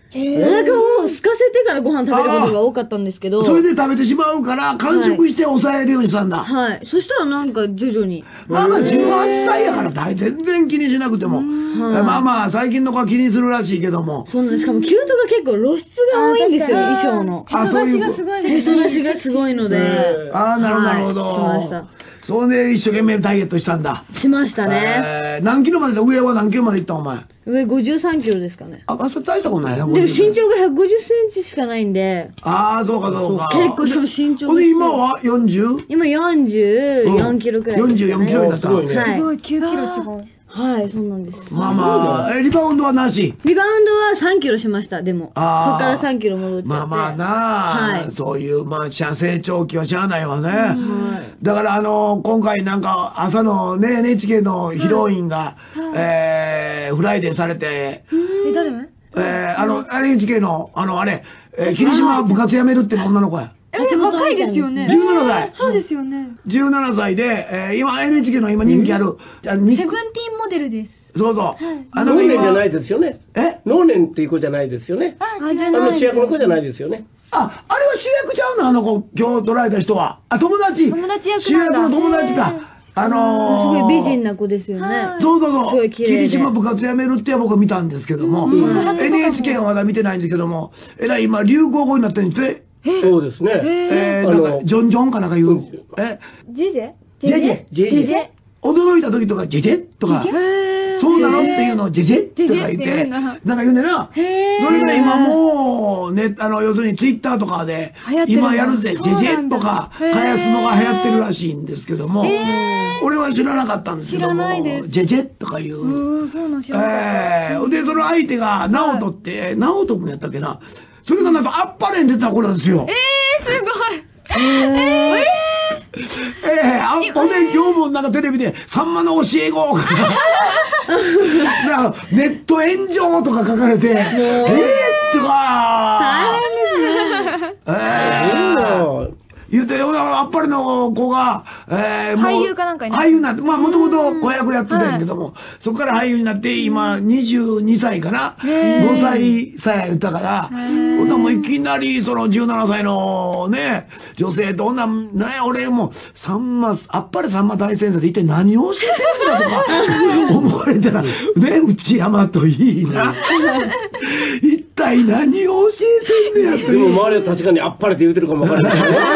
お腹を空かせてからご飯食べることが多かったんですけど。 それで食べてしまうから、完食して抑えるようにしたんだ。 はい。そしたらなんか徐々に。 まあまあじゅうはっさいやから大全然気にしなくても。まあまあ最近の子は気にするらしいけども。 そうなんです。しかもキュートが結構露出が多いんですよ、衣装の。 あ、そういう。へそ出しがすごい。 へそ出しがすごいので。 ああ、なるほど、なるほど。 来ました。 それで一生懸命ダイエットしたんだ。 しましたね。 何キロまでだ、上は何キロまでいったお前。 上ごじゅうさんキロですかね。 あ、それ大したことないな、 でも身長がひゃくごじゅっセンチしかないんで。 ああ、そうかそうか。 結構でも身長。 ほんで今は よんじゅう？ 今よんじゅうよんキロくらい。 よんじゅうよんキロになった。 すごい、きゅうキロ違う。 はい、そうなんです。 まあまあ、リバウンドはなし。 リバウンドはさんキロしました、でも。そっからさんキロ戻っちゃって。 まあまあなあ、そういう、まあ、成長期はしゃあないわね。だから、あの、今回なんか、朝のね、エヌエイチケー のヒロインが、えー、フライデーされて、 え、誰？ えー、あの、エヌエイチケー の、あの、あれ、霧島部活やめるっての女の子や。 え、若いですよね。 じゅうななさい。 そうですよね。 じゅうななさいで、えー、今 エヌエイチケー の今人気ある。 セブンティーンモデルです。 そうそう。 能年じゃないですよね。 え？ 能年っていう子じゃないですよね。 あ、じゃあの主役の子じゃないですよね。 あ、あれは主役ちゃうのあの子、今日捉えた人は。あ、友達。 友達役主役の友達か。あのー、すごい美人な子ですよね。 そうそうそう。 霧霧島部活やめるって僕は見たんですけども、エヌエイチケー はまだ見てないんですけども、えらい今流行語になってるんですね。 そうですね。 えー、なんか、ジョンジョンかなんか言う。えジェジェジェジェジェジェ驚いた時とか、ジェジェとか、そうなのっていうのをジェジェとか言って、なんか言うんだな。それが今もう、ね、あの、要するにツイッターとかで、今やるぜ、ジェジェとか、かやすのが流行ってるらしいんですけども、俺は知らなかったんですけども、ジェジェとかいう。 そうなん知らなかった。 えー、で、その相手が、ナオトって、ナオト君やったっけな。それがなんかあっぱれに出た子なんですよ。 えー、すごい。 えー、ええー、あ、ほんで今日もなんかテレビで、さんまの教え子が、ネット炎上とか書かれて、えーとか、大変ですね。えー、言うて、あっぱれの子が、えー、 俳優かなんかになって。 俳優になって、まあもともと子役やってたんやけども、そこから俳優になって、今にじゅうにさいかな、ごさいさや言ったから、ほんなもういきなりそのじゅうななさいのね、女性と女、ね、俺も、さんま、あっぱれさんま大先生で一体何を教えてるんだとか、思われたら、ね、内山といいな。一体何を教えてんねやって。 でも周りは確かにあっぱれって言うてるかもわからないね。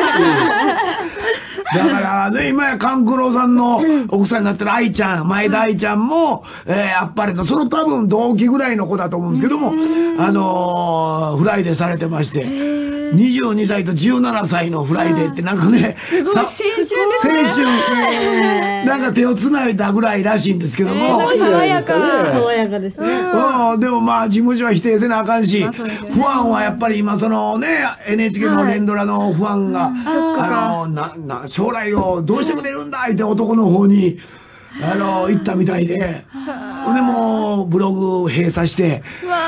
だからね、今や勘九郎さんの奥さんになってる愛ちゃん、前田愛ちゃんも、えー、あっぱれの、その多分同期ぐらいの子だと思うんですけども、あのー、フライデーされてまして、にじゅうにさいとじゅうななさいのフライデーってなんかね、 さ青春青春、なんか手をつないだぐらいらしいんですけども。 爽やか。 爽やかですね。 うん、でもまあ事務所は否定せなあかんし、ファンはやっぱり今そのね、エヌエイチケー の連ドラのファンが、あの、な、な、将来をどうしてくれるんだって男の方に、あの、行ったみたいで、でもうブログ閉鎖して、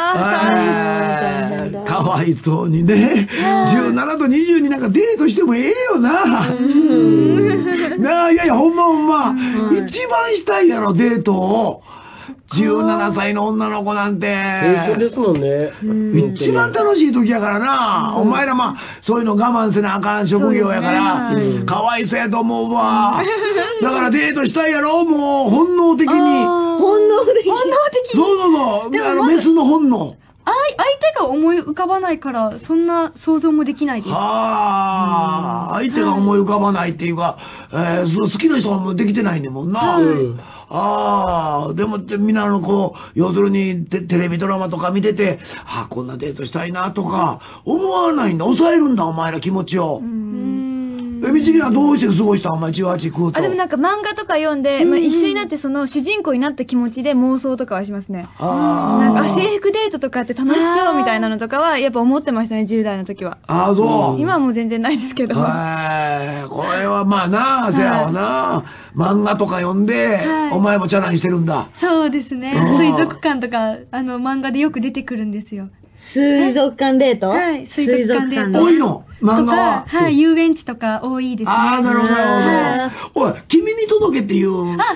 かわいそうにね、じゅうななとにじゅうになんかデートしてもええよな。なあ、いやいや、ほんまほんま、一番したいやろ、デートを。じゅうななさいの女の子なんて。 青春ですもんね。 一番楽しい時やからな。お前らまあ、そういうの我慢せなあかん職業やから、かわいそうやと思うわ。だからデートしたいやろ、もう、本能的に。 本能的に。 本能的に。 そうそうそう。あの、メスの本能。 相手が思い浮かばないから、そんな想像もできないです。 ああ、相手が思い浮かばないっていうか、えー、その好きな人もできてないねんもんな。ああ、でもみんなのこう、要するにテ、テレビドラマとか見てて、ああ、こんなデートしたいなとか、思わないんだ。抑えるんだ、お前ら気持ちを。え、みちきはどうして過ごしたお前じゅうはち食うと。 あ、でもなんか漫画とか読んで、まあ、一緒になってその主人公になった気持ちで妄想とかはしますね。あなんか、あ、制服デートとかって楽しそうみたいなのとかは、やっぱ思ってましたね、じゅう代の時は。 ああ、そう。 今はもう全然ないですけど。 はい。これはまあな、せやわな。漫画とか読んで、お前もチャラにしてるんだ。 そうですね。水族館とか、あの、漫画でよく出てくるんですよ。 水族館デート？ はい、水族館デート。 多いの漫画は。 はい、遊園地とか多いですね。 ああ、なるほど、なるほど。おい、君に届けっていう言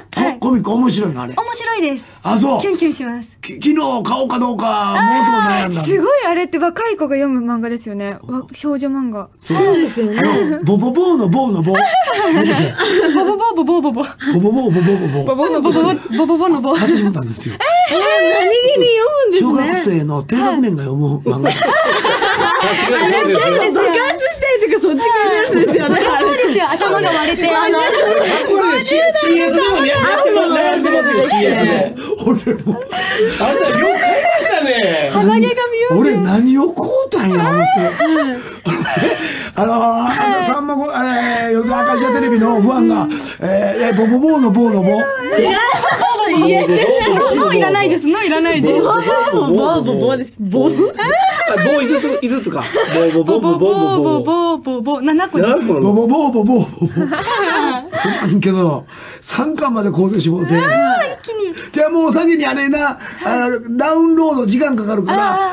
コミック面白いのあれ。 面白いです。 あ、そう。 キュンキュンします。 き昨日買おうかどうか、もうすぐ悩んだ。 すごいあれって若い子が読む漫画ですよね。少女漫画。 そうですよね。 ボボボーのボーのボー。 ボボボボボボボ。 ボボボーボボボボ。 ボボのボボボボボボのボ。 買ってしまったんですよ。 えー、何気に読むんですね。 小学生の低学年が読む漫画。 確かにそうですよ。 爆発したりとかそっち系なんですよね。 そうですよ。頭が割れて。あの、 これ シーエス でもやってます、やってますよ、シーエス で。 俺も。 あんたよく買いましたね。 鼻毛が見よう。 俺何を買うたんや、思って。あのー、さんまご、あれ、よそアカシアテレビのファンが、えー、ボボボーのボーのボ。 違う。 のいらないです。のいらないです。 ボーボーボーです。ボー。 棒五つ、五つか。ボボボボボボボボボボ七個。 ボボボボボボ。そうなんけど、三巻まで買うてしもうて。 一気に。 じゃあもう先にあれな、あのダウンロード時間かかるから、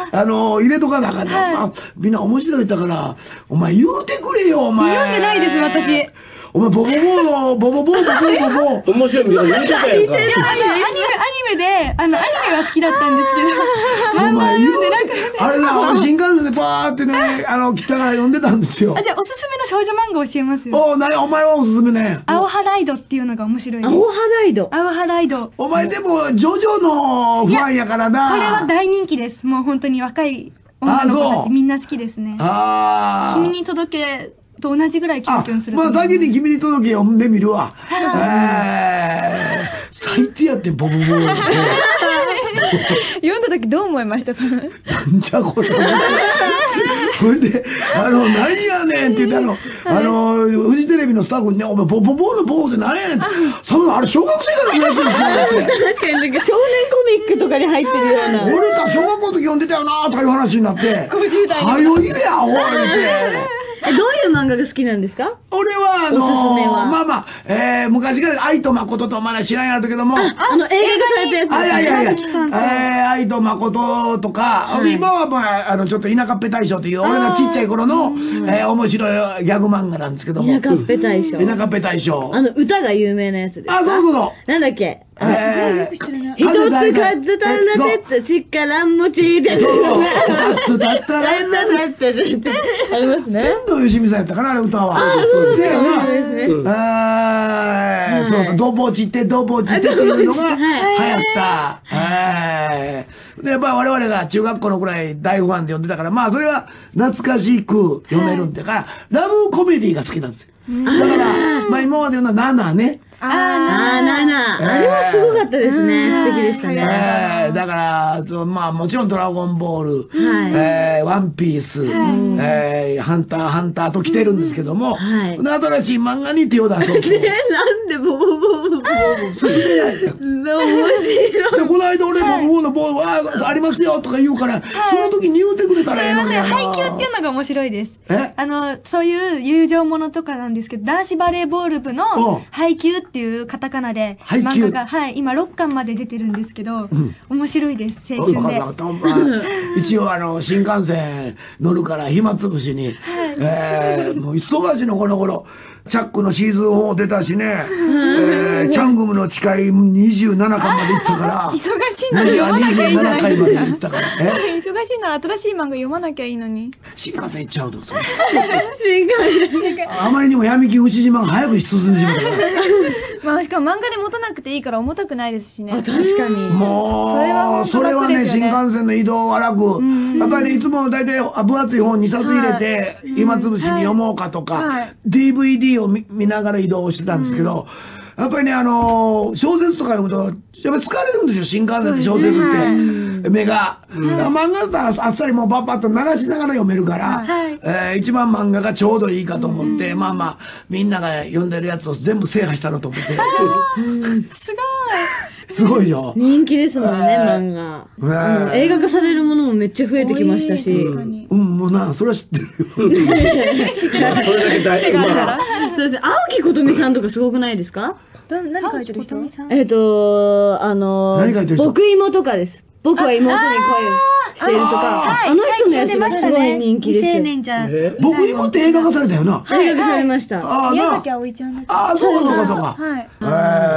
あの入れとかなあかんな。みんな面白いだから、お前言うてくれよ、お前。 読んでないです、私。 お前ボボボーのボボボーボボボボ。 面白いみたいな言うてたやんか。 アニメ、アニメで、あの、アニメが好きだったんですけど、 お前言うてなくて。あれな、俺新幹線でバーってね、あの、来たから読んでたんですよ。 あ、じゃあおすすめの少女漫画教えますよ。 お、なに、お前はおすすめね。 青葉ライドっていうのが面白いです。 青葉ライド。 青葉ライド。 お前でも、ジョジョのファンやからな。 これは大人気です。もう本当に若い女の子たちみんな好きですね。 ああ。 君に届けと同じぐらいキュンキュンすると思う。 まあ先に君に届け読んでみるわ。えー、最低やってボボボー。 読んだ時どう思いました？ なんじゃこれ。それで、あの、何やねんって言ったの、あの、フジテレビのスタッフにね、お前、ボボボーのボーって何やねんって、サムさん、あれ小学生からの話ですよって。 確かになんか少年コミックとかに入ってるような。 俺た小学校の時読んでたよなーとかいう話になって、 ごじゅう代はよいれや、おいって。 え、どういう漫画が好きなんですか？ 俺は、あのおすすめはまあまあ、えー、昔から愛と誠とまだ知らんやったけども、 あの、映画化されたやつですね。 あ、いやいやいや、え木さんとー、愛と誠とか、今はまあ、あの、ちょっと田舎っぺ大将という、俺がちっちゃい頃の、えー、面白いギャグ漫画なんですけども。 田舎っぺ大将。 田舎っぺ大将。 あの、歌が有名なやつですか？ あ、そうそうそう。 なんだっけ？ えー、 一つ勝つたらてって力持ちで。 そうそう。二つだったらんだね。 ありますね。 天童よしみさんやったかな、あれ歌は。 あ、そうですよね。ああ、そうだ、ドボチってドボチってっていうのが流行った。で、やっぱ我々が中学校のくらい大ファンで読んでたから、まあそれは懐かしく読めるんだから、ラブコメディが好きなんですよ。だから、まあ今まで読んだナナね。 あー、ナナ。あれはすごかったですね。素敵でしたね。 えー、だから、まあもちろんドラゴンボール、えー、ワンピース、えー、ハンター、ハンターと来てるんですけども、新しい漫画に手を出そうと。 なんでボボボボボボ進めないよ。 面白い。 で、この間俺もボーのボーありますよとか言うから、その時に言うてくれたらええのに。 配給っていうのが面白いです。 えあの、そういう友情ものとかなんですけど、男子バレーボール部の配給っていうカタカナで漫画が、はい、今ろっかんまで出てるんですけど、面白いです、青春で。 一応あの、新幹線乗るから暇つぶしに、えー、もう忙しいのこの頃。チャックのシーズンよん出たしね、えー、チャングムの誓いにじゅうななかんまで行ったから、 忙しいの読まなきゃいいじゃないですか。にじゅうななかいまで行ったから。 忙しいなら新しい漫画読まなきゃいいのに。 新幹線行っちゃうと、それ。 新幹線。 あまりにも闇金牛島が早く進んでしまうから。 まあしかも漫画で持たなくていいから重たくないですしね。 あ、確かに。 もう、 それはそれはね、新幹線の移動は楽。やっぱりね、いつも大体分厚い本にさつ入れて、暇つぶしに読もうかとか、ディーブイディー を見ながら移動してたんですけど、やっぱりね、あのー、小説とか読むと、やっぱり疲れるんですよ、新幹線って小説って。目が。漫画だったらあっさりもうパッパッと流しながら読めるから、えー、一番漫画がちょうどいいかと思って、まあまあ、みんなが読んでるやつを全部制覇したのと思って。 すごい。 すごいよ。 人気ですもんね、漫画。映画化されるものもめっちゃ増えてきましたし。 うん、もうな、それは知ってるよ。 知ってる。それだけ大、まあ。 そうです。青木琴美さんとかすごくないですか？ 何書いてる人？ えっと、あの、僕芋とかです。僕は妹に恋をしているとか、あの人のやつがすごい人気ですよ。 未成年じゃん。 僕芋って映画化されたよな。 映画化されました。 宮崎あおいちゃんだっけ？ ああ、そうかそうかそうか。 はい。 そんなん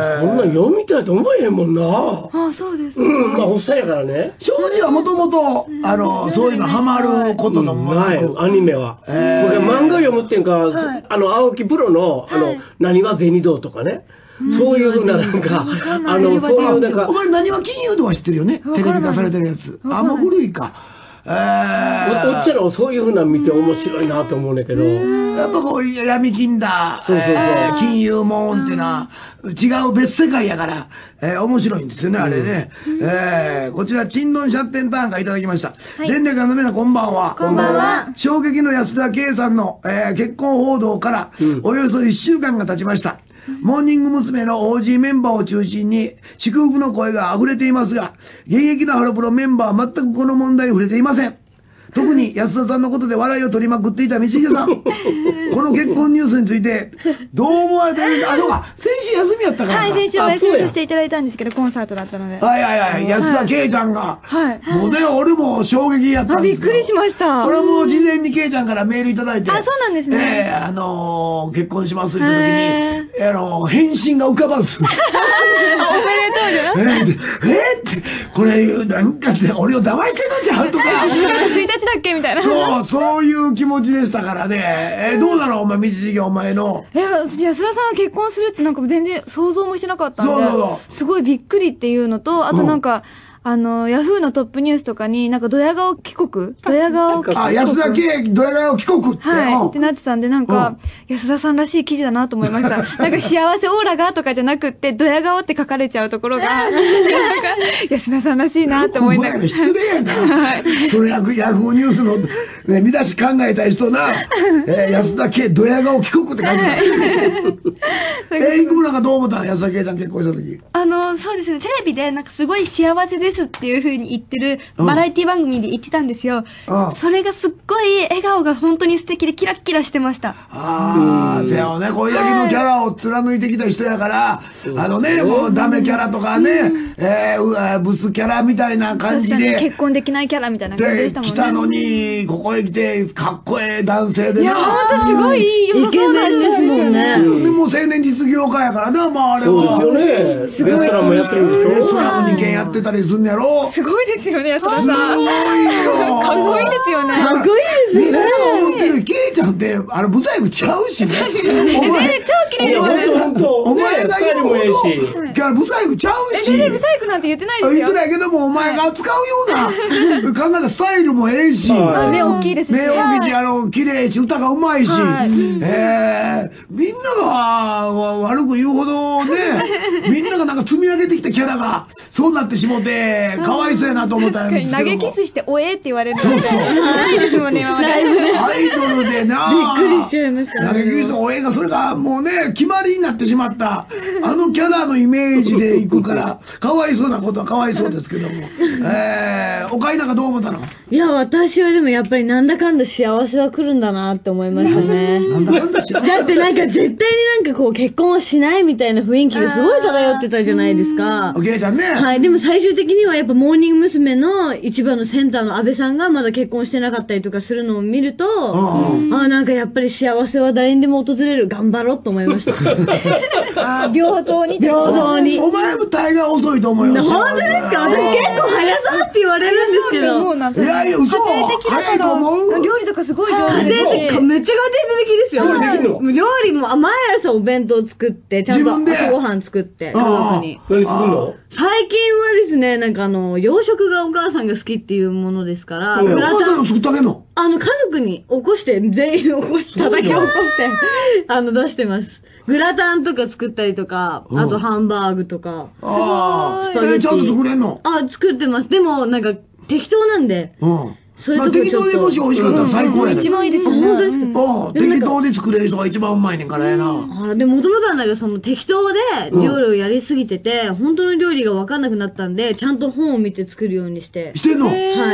読みたいと思えへんもんな。 あ、そうです。 うん、まあ、おっさんやからね。 庄司はもともと、あの、そういうのハマることのもない、アニメは。僕漫画読むっていうか、あの、青木プロの、あの、何は銭道とかね。そういうふうな、なんか、あの、そういうなんか。 お前何は金融とは知ってるよね。テレビ化されてるやつ。あ、もう古いか。えー、おっちゃんのそういうふうなの見て面白いなと思うんだけど。 やっぱこう、闇金だ。 そうそうそう。 金融もんってな、違う別世界やから、えー、面白いんですよね、あれね。えー、こちら、チンドンシャッテンターンがいただきました。全レカの皆さん、こんばんは。 こんばんは。 衝撃の安田圭さんの、えー、結婚報道から、およそいっしゅうかんが経ちました。モーニング娘。の オージー メンバーを中心に祝福の声が溢れていますが、現役のハロプロメンバーは全くこの問題に触れていません。特に安田さんのことで笑いを取りまくっていた道重さん。この結婚ニュースについて、どう思われてるか、あ、そうか、先週休みやったからはい、先週お休みさせていただいたんですけど、コンサートだったので。 はいはいはい、安田圭ちゃんが。はい。もうね、俺も衝撃やったんですけど。 びっくりしました。 これはもう事前に圭ちゃんからメールいただいて。 あ、そうなんですね。 ええ、あの、結婚しますって時に、あの、返信が浮かばず。 おめでとうじゃなえー、えー、って、これ、なんかって、俺を騙してんのちゃうとか。 しがつついたちだっけみたいな。 そう、そういう気持ちでしたからね。えー、どうなのお前、道重お前の。 え、私、安田さんが結婚するってなんか全然想像もしてなかったんで。そうそうそう。すごいびっくりっていうのと、あとなんか、うん、あの、ヤフーのトップニュースとかに、なんか、ドヤ顔帰国ドヤ顔帰国。 あ、安田圭、ドヤ顔帰国って。 はい。ってなってたんで、なんか、安田さんらしい記事だなと思いました。なんか、幸せオーラがとかじゃなくって、ドヤ顔って書かれちゃうところが、なんか、安田さんらしいなって思いながら。 失礼やな。はい。それヤフーニュースの、ね、見出し考えた人な、えー、安田圭、ドヤ顔帰国って書いてた。えー、いくもなんかどう思ったの安田圭ちゃん結婚した時。 あの、そうですね、テレビでなんかすごい幸せですっていう風に言ってるバラエティ番組で言ってたんですよ。うん、それがすっごい笑顔が本当に素敵でキラッキラしてました。 ああ、せやね、こういうだけのキャラを貫いてきた人やから、あのね、もうダメキャラとかね、うん、えー、ブスキャラみたいな感じで。 結婚できないキャラみたいな感じでしたもんね。 来たのに、ここへ来て、かっこええ男性でな。 いや、ほんとすごいいいイケメンですもんね。 でも青年実業家やからな、まああれは。 そうですよね。レストランもやってるんでしょ。 レストランもにけんやってたりすんやろ。 すごいですよね、安田さん。 すごいよ。 かっこいいですよね。 かっこいいですね。 みんなが思ってる、ケイちゃんって、あの、ブサイクちゃうしね。 お前、超綺麗ですよね。 お前が言うほど、ブサイクちゃうし。 全然ブサイクなんて言ってないですよ。 言ってないけども、お前が扱うような、考えたスタイルもええし。 目大きいですし。 目大きいし、あの、綺麗し、歌がうまいし。ええ、みんなが悪く言うほどね、みんながなんか積み上げてきたキャラが、そうなってしもて、かわいそうやなと思ったんですけど。 投げキスして、おえって言われる。そうそう。ないですもんね、今まで。 アイドルでな。 びっくりしちゃいました。 投げキス、おえが、それがもうね、決まりになってしまった。あのキャラのイメージでいくから、かわいそうなことはかわいそうですけども。えー、おかいなんかどう思ったの？ いや、私はでもやっぱりなんだかんだ幸せは来るんだなって思いましたね。 なんだかんだ幸せ。 だってなんか絶対になんかこう結婚はしないみたいな雰囲気がすごい漂ってたじゃないですか。 おけいちゃんね。 はい。でも最終的にはやっぱモーニング娘。の一番のセンターの安倍さんがまだ結婚してなかったりとかするのを見ると、ああ、なんかやっぱり幸せは誰にでも訪れる。頑張ろうと思いました。 あ、平等に平等に。 お前も大概遅いと思うよ。 本当ですか？私結構早そうって言われるんですけど。 いやいや、嘘。早いと思う？ 料理とかすごい上手です。めっちゃ家庭的ですよ。料理も毎朝お弁当作って、ちゃんと朝ごはん作って、家族に。 何作るの？ 最近はですね、なんかあの、洋食がお母さんが好きっていうものですから、 お母さんの作ってあげんの？ あの、家族に起こして、全員起こして、叩き起こして、あの、出してます。グラタンとか作ったりとか、あとハンバーグとか。 ああ、スパゲッティ。ちゃんと作れんの？ あ、作ってます。でも、なんか、適当なんで。うん。 それと適当でもし美味しかったら最高やね。 一番いいですよね。 本当ですか？ ああ、適当で作れる人が一番うまいねんからやな。 あでも、もともとはなんかその適当で料理をやりすぎてて、本当の料理が分かんなくなったんで、ちゃんと本を見て作るようにして。 してんの？ はい、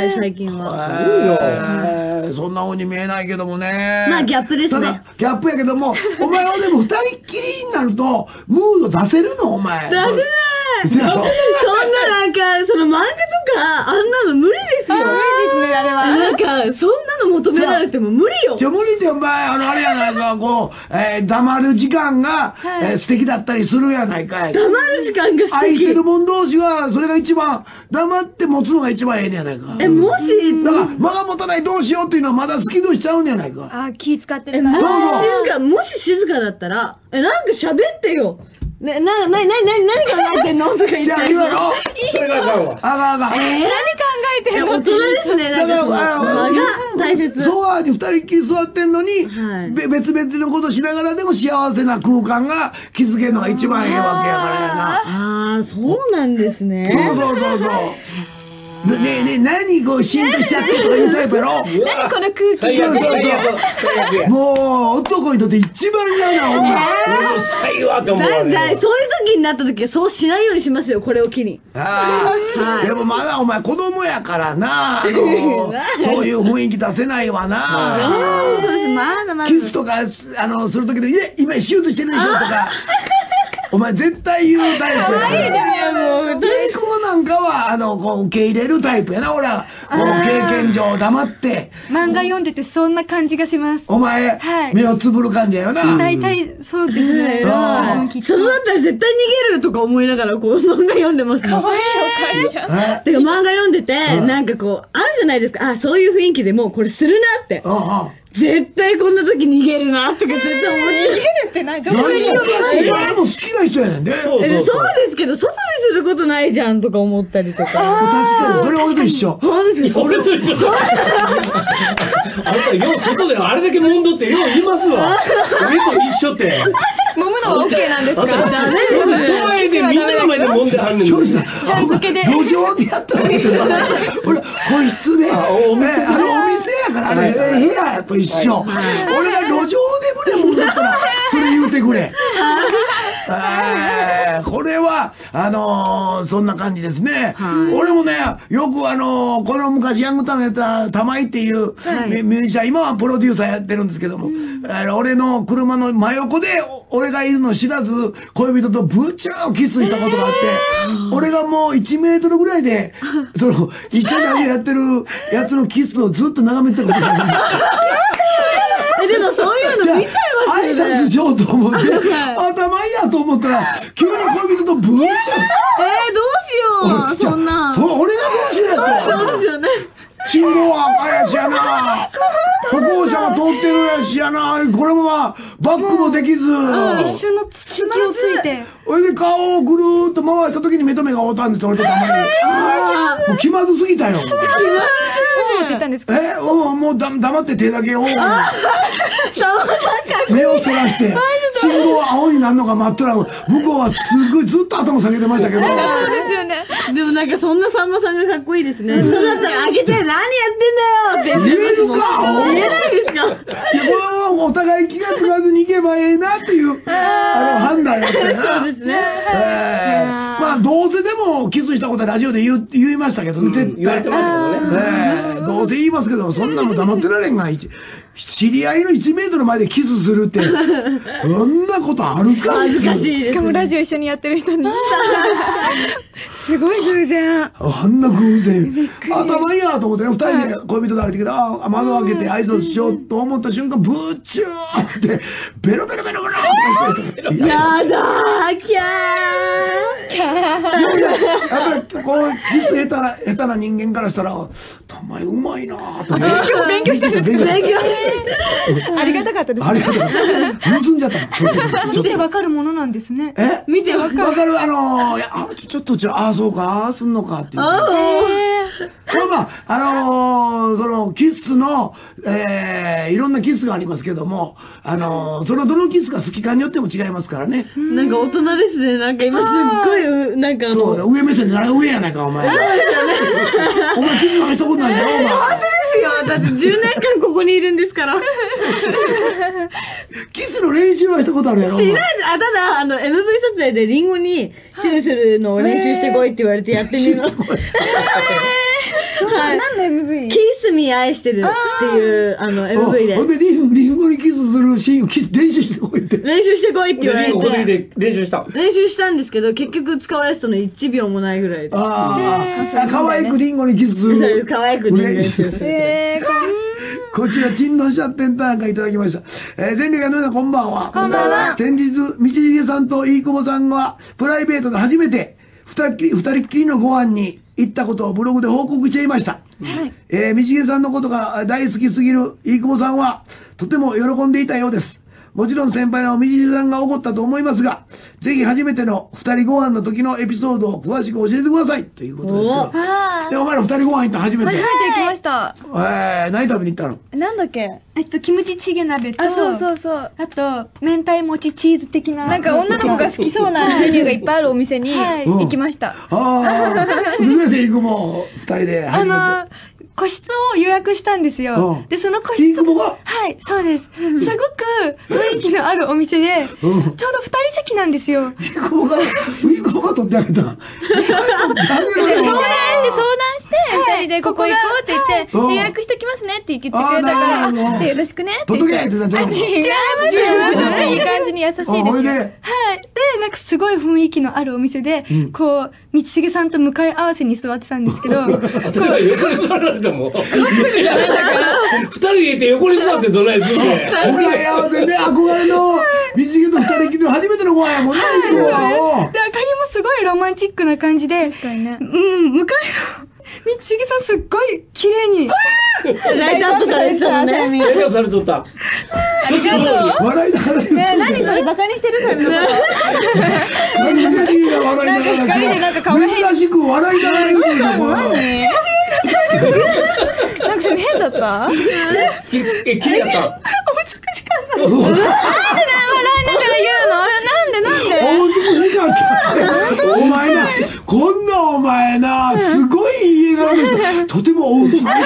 最近は。 えー、そんな風に見えないけどもね。 まあ、ギャップですね。 ギャップやけども、お前はでも二人っきりになると、ムード出せるのお前。 出せないそんななんか、その漫画とか、あんなの無理ですよ。 無理ですね、あれは。 だっなんか、そんなの求められても無理よ。 じゃ無理ってお前、あの、あれやないか、こう、えー、黙る時間が、えー、素敵だったりするやないかい。 黙る時間が素敵。 愛してる者同士は、それが一番、黙って持つのが一番ええねやないか。 え、もし、 だから、間が持たないどうしようっていうのはまだ好きとしちゃうんやないか。 あ、気使ってるえ、もし静か、もし静かだったら、え、なんか喋ってよ。ね、な、な、な、な、何考えてんのとか言って。 じゃあ言うやろ。 それがあかんわ。 あかんあかん。 えー、何考えてんの大人ですね、なんかその。 だから、 間が大切。 ソファーに二人っきり座ってんのに、 はいべ別々のことしながらでも幸せな空間が築けるのが一番ええわけやからやな。 ああ、そうなんですね。 そうそうそうそう。ねえねえ、何こうシーンとしちゃってとかいうタイプやろ。 何この空気。 最悪、最悪、最悪。 もう、男にとって一番嫌な女。 うるさいわって思うわだ、 ね。 だ、そういう時になった時はそうしないようにしますよ、これを機に。 ああ、 はいでもまだお前子供やからな、あのそういう雰囲気出せないわな。 そうです、まだまだ。 キスとか、あの、するときで、いえ、今手術してるでしょとか、お前絶対言うタイプやから。いい子なんかは、あの、こう、受け入れるタイプやな、俺は。こう、経験上黙って。 漫画読んでてそんな感じがします。 お前、 はい目をつぶる感じやよな。 大体そうですね。 あうんきっとそうだったら絶対逃げるとか思いながらこう漫画読んでますもん。 かわいいお母ちゃん。 えてか漫画読んでて、なんかこう、あるじゃないですか。あ、そういう雰囲気でもうこれするなって。 ああ。 絶対こんな時逃げるなとか絶対思って。 逃げるってないどう何いうお前も好きな人やねんで。 そうえそうそうですけど、外ですることないじゃんとか思ったりとか。 確かに、それ俺と一緒。 そうですよ。 俺と一緒だ。あんた、よう外であれだけ揉んどってよう言いますわ。俺と一緒って。 揉むのは OK なんですか？ あ、そう、 ダメそんな人前でみんなの前で揉んではんねん。 庄司さん、 ちゃん付けで路上でやったわけじゃない。俺、個室で、 あお店ねあの、お店やから、あれ、部屋と一緒。俺が路上で胸もんだったら、それ言うてくれ。えーこれは、あのーそんな感じですね。俺もね、よくあのーこの昔ヤングタウンやった玉井っていうミミュージシャン、今はプロデューサーやってるんですけども、あの俺の車の真横で、お俺がいるの知らず、恋人とブチューキスしたことがあって、俺がもういちメートルぐらいで、その、一緒にやってるやつのキスをずっと眺めてたことがあるんですよ。 え、でもそういうじゃの見ちゃいあ、 ますよね。 挨拶しようと思って、頭いいやと思ったら、急に恋人とブーちゃん。 えー、どうしよう。 じゃあそんな。 その俺がどうしようやと。 そうですよね。 信号は赤やしやな。歩行者が通ってるやしやな。これもまあ、バックもできず。 一瞬の隙をついて。 それで顔をぐるーっと回した時に目と目が合うたんですよ、俺とたまに。もう気まずすぎたよ。 おーって言ったんですか？ え、うんもうだ黙って手だけを。 さんまさんか。 目をそらして、信号は青になるのが待ったら、向こうはすっごいずっと頭下げてましたけど。 そうですよね。 でもなんかそんなさんまさんがかっこいいですね。そうだったらあげて何やってんだよって言えるか言えないですか？ いや、これはお互い気がつかずに行けばええなっていう、あの、判断やったよな。 そうですね。 ええまあ、どうせでもキスしたことはラジオで言う言いましたけどね、絶対。 言われてましたけどね。 ええどうせ言いますけど、そんなの黙ってられんが、一知り合いのいちメートル前でキスするって、そんなことあるか恥ずかしいですね。 しかもラジオ一緒にやってる人に。すごい偶然。 あんな偶然。頭いいやと思ってね、二人で恋人と歩いてきて、あ窓開けて挨拶しようと思った瞬間、ブーチューって、ベロベロベロベロって言って。 やだー、キャー。 やっぱりこうキス下手な下手な人間からしたら「たまにうまいな」とね今日勉強したんですか？ 勉強してありがたかったです。 ありがとう盗んじゃったのちょっとちょっと見てわかるものなんですね。 え見てわかる。 わかるあのーいやあちょっとちょああそうかああすんのかっていうあまあまああのーそのキスのえーいろんなキスがありますけどもあのーそのどのキスが好きかによっても違いますからねーなんか大人ですね。なんか今すっごい、なんかあそうの。 上目線で誰が上やないかお前お前キスなんかしたことないんだよお前本当ですよ。だってじゅうねんかんここにいるんですから。 キスの練習はしたことあるやろお前しないです。あ、ただ、あの、エムブイ 撮影でリンゴにチューするのを練習してこいって言われてやってみます。 何の エムブイ？ キスミ愛してるっていう、あの、エムブイ で。 ほんで、リンリンゴにキスするシーンをキス練習してこいって。 練習してこいって言われリンゴて。 で練習した。 練習したんですけど、結局使われてたのいちびょうもないぐらいで。 ああ、可愛くリンゴにキスする。 可愛くリンゴにキスする。 えー、 こちら、珍の社店単価いただきました。えー、千里がの皆さんこんばんは。 こんばんは。 先日、道重さんと飯久保さんがプライベートで初めて二人二人っきりのご飯に行ったことをブログで報告していました。はい、えー、道重さんのことが大好きすぎる飯久保さんはとても喜んでいたようです。もちろん先輩の道重さんが怒ったと思いますが、ぜひ初めての二人ご飯の時のエピソードを詳しく教えてくださいということですけど。で、お前ら二人ご飯行った初めて。 初めて行きました。 えー、何食べに行ったの？ なんだっけ？ えっと、キムチチゲ鍋と、 あ、そうそうそう。 あと、明太餅チーズ的な。 なんか女の子が好きそうなメニューがいっぱいあるお店に行きました。 ああ、どうやって行くもん、二人で初めて。 あのー、個室を予約したんですよ。で、その個室。 飯久保が？ はい、そうです。すごく雰囲気のあるお店で、ちょうど二人席なんですよ。 飯久保が、飯久保が取ってあげた。取ってあげろよ。 相談して相談して、二人でここ行こうって言って、予約しときますねって言ってくれたから、あ、じゃあよろしくねって言って。 取っとけって言ったんじゃん。 違います、違います。いい感じに優しいですよ。 ほいで、 はい。で、なんかすごい雰囲気のあるお店で、こう、道重さんと向かい合わせに座ってたんですけど、 横に座られても。二人でいて横に座ってどないするんで。 向かい合わせで憧れの道重と二人きりの初めてのご飯やもんね。 で、あかりもすごいロマンチックな感じで、 確かにね。 うん、向かいの道重さんすっごい綺麗に。 ライトアップされてたもんね。 ライトアップされとった。そっちの方に。 笑いながら言う。 ね、何それバカにしてるそれ。 何でリーが笑いながら。 なんか二人でなんか顔が変。 珍しく笑いながら言うてるの。 何？なんかそれ変だった？ え、綺麗やった？ お美しかった。 なんでだよ、笑いながら言うの？なんでなんで？ お美しかった。お前な、こんなお前な、すごい家柄の人、とてもお美しかった。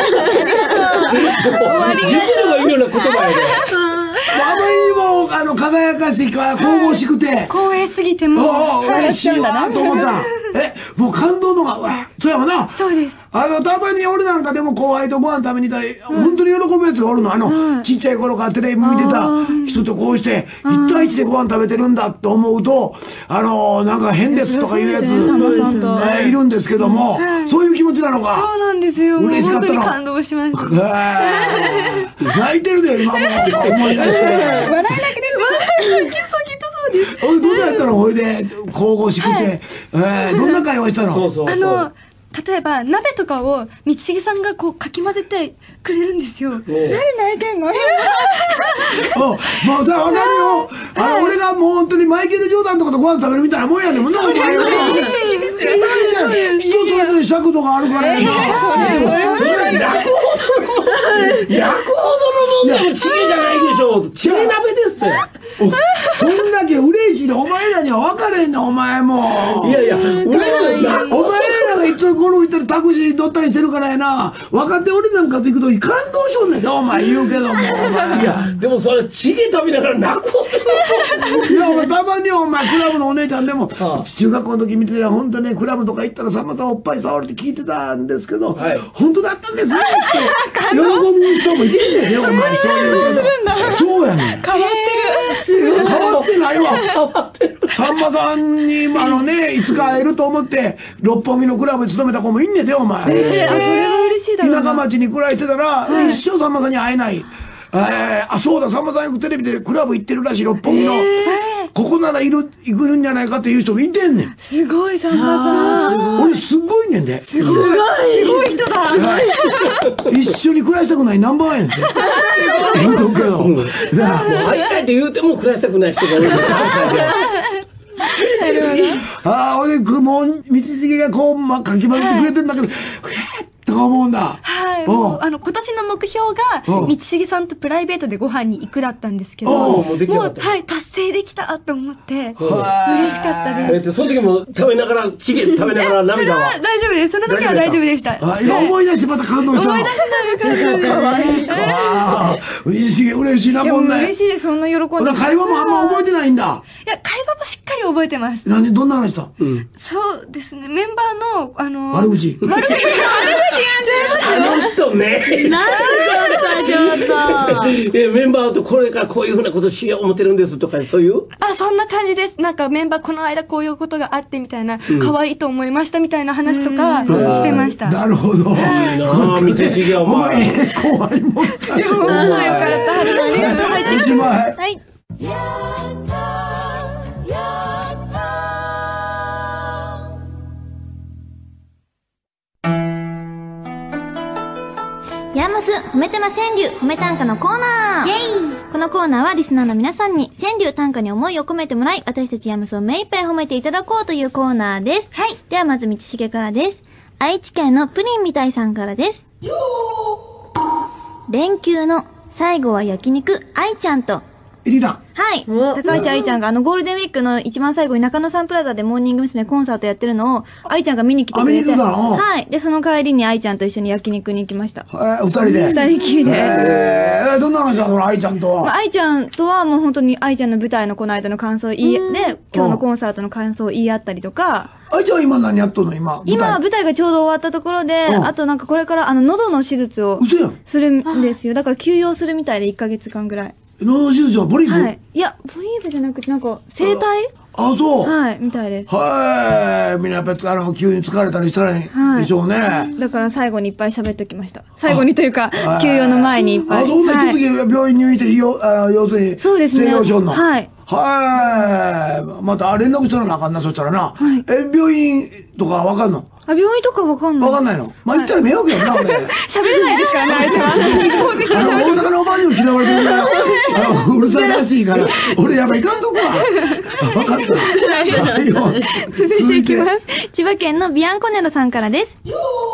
熟女が言うような言葉やで。 あまりにも、あの、輝かしいから、神々しくて。 光栄すぎてもう、嬉しいわ、と思った。え、もう感動のが、わ、そうやわな。 そうです。 あの、たまに俺なんかでも後輩とご飯食べに行ったら、本当に喜ぶやつがおるの。あの、ちっちゃい頃からテレビ見てた人とこうして、一対一でご飯食べてるんだと思うと、あの、なんか変ですとかいうやつ、いるんですけども、そういう気持ちなのか。 そうなんですよ。 嬉しかったの。 本当に感動しました。 泣いてるで、今も思い出して。 笑い泣きです。 笑い泣きそうです。 俺どんなやったのほいで、神々しくて。どんな会話したの？ そうそう。 あの、例えば鍋とかを道重さんがこうかき混ぜてくれるんですよ。 なんで泣いてんの？ あ、まあさ、わかるよ。あの、俺がもう本当にマイケル・ジョーダンとかとご飯食べるみたいなもんやねんもんな、お前は。人それぞれ尺度があるからやな。 それ焼くほどの、焼くほどのもんでもチゲじゃないでしょ。チゲ鍋ですって。 そんだけ嬉しいの、お前らには分かれんの、お前も。 いやいや、俺ら、 お前らがいつもこの行ったらタクシー乗ったりしてるからやな。分かって俺なんかと行くとき感動しょんねんな、お前言うけども。いや、でもそれ、チゲ食べながら泣くほどの。 いや、お前たまにお前、クラブのお姉ちゃんでも、中学校の時見てたら、本当ね、クラブとか行ったらさんまさんおっぱい触るって聞いてたんですけど、本当だったんですねって、喜ぶ人もいてんねんね、お前。そういうけど。そうやねん。 変わってる。 変わってないわ。さんまさんに、あのね、いつか会えると思って、六本木のクラブに勤めた子もいんねんで、お前。 えー、あ、それは嬉しいだろうな。 田舎町に暮らしてたら、一生さんまさんに会えない。えー、あ、そうだ、さんまさんよくテレビでクラブ行ってるらしい、六本木の。ここならいる、行くんじゃないかっていう人もいてんねん。 すごい、さんまさん。 俺すごいねんで。 すごい。すごい人だ。 一緒に暮らしたくないナンバーワンやんって。言うとくけど。もう会いたいって言うても暮らしたくない人がいる。 ああ、俺、もう、道重がこう、まあ、かき混ぜてくれてんだけど、へえとか思うんだ。 はい。もう、あの、今年の目標が、道重さんとプライベートでご飯に行くだったんですけど、もう、はい、達成できたと思って、嬉しかったです。 その時も食べながら、チゲ食べながら涙は。 それは大丈夫です。その時は大丈夫でした。 今思い出してまた感動した。 思い出したかわいい。ああ、道重嬉しいな、こんな。 嬉しいです、そんな喜んで。 会話もあんま覚えてないんだ。 いや、会話もしっかり覚えてます。 何、どんな話した？ そうですね、メンバーの、あの、 悪口。 悪口。悪口あの人ね。 なんでちょっと。 え、メンバーとこれからこういうふうなことしよう思ってるんですとか、そういう？ あ、そんな感じです。なんかメンバーこの間こういうことがあってみたいな、可愛いと思いましたみたいな話とかしてました。 なるほど。 いいなあ、見てしげお前。 怖いもんだよ。 よかった。ありがとう。入ってきます。はい。 ヤーマス褒めてま川柳褒め短歌のコーナー。イェイ。このコーナーはリスナーの皆さんに川柳短歌に思いを込めてもらい、私たちヤーマスを目いっぱい褒めていただこうというコーナーです。はい。ではまず道重からです。愛知県のプリンみたいさんからです。連休の最後は焼肉愛ちゃんと。 入りだ。 はい。高橋愛ちゃんがあのゴールデンウィークの一番最後に中野サンプラザでモーニング娘。コンサートやってるのを愛ちゃんが見に来てくれて。 あ、見に来たの？ はい。で、その帰りに愛ちゃんと一緒に焼肉に行きました。 えー、二人で二人きりで。 えー、どんな話だその愛ちゃんとは。 まあ、愛ちゃんとはもう本当に愛ちゃんの舞台のこの間の感想を言い、で、今日のコンサートの感想を言い合ったりとか。 愛ちゃんは今何やっとんの今。 今は舞台がちょうど終わったところで、あとなんかこれからあの喉の手術をするんですよ。だから休養するみたいでいっかげつかんぐらい。 喉の手術はポリープ？ はい。いや、ポリープじゃなくてなんか声帯？ あ、そう。 はい、みたいです。 はい。みんなやっぱりあの急に疲れたりしたらいいでしょうね。 だから最後にいっぱい喋っときました。最後にというか、休養の前にいっぱい。 あ、そんな一時病院に入院して、要するに、 そうですね。 西洋症の。 はい。 はい。また連絡したらなあかんな、そしたらな。え、病院とかわかんの？ あ、病院とかわかんない。 わかんないの？まあ、言ったら迷惑やんな、俺。 喋れないですからね、あれは。一方的に喋れ大阪のおばあにも嫌われてるから、うるさいらしいから、俺やっぱいかんとこは。わかった。はいよ。 続いていきます。千葉県のビアンコネロさんからです。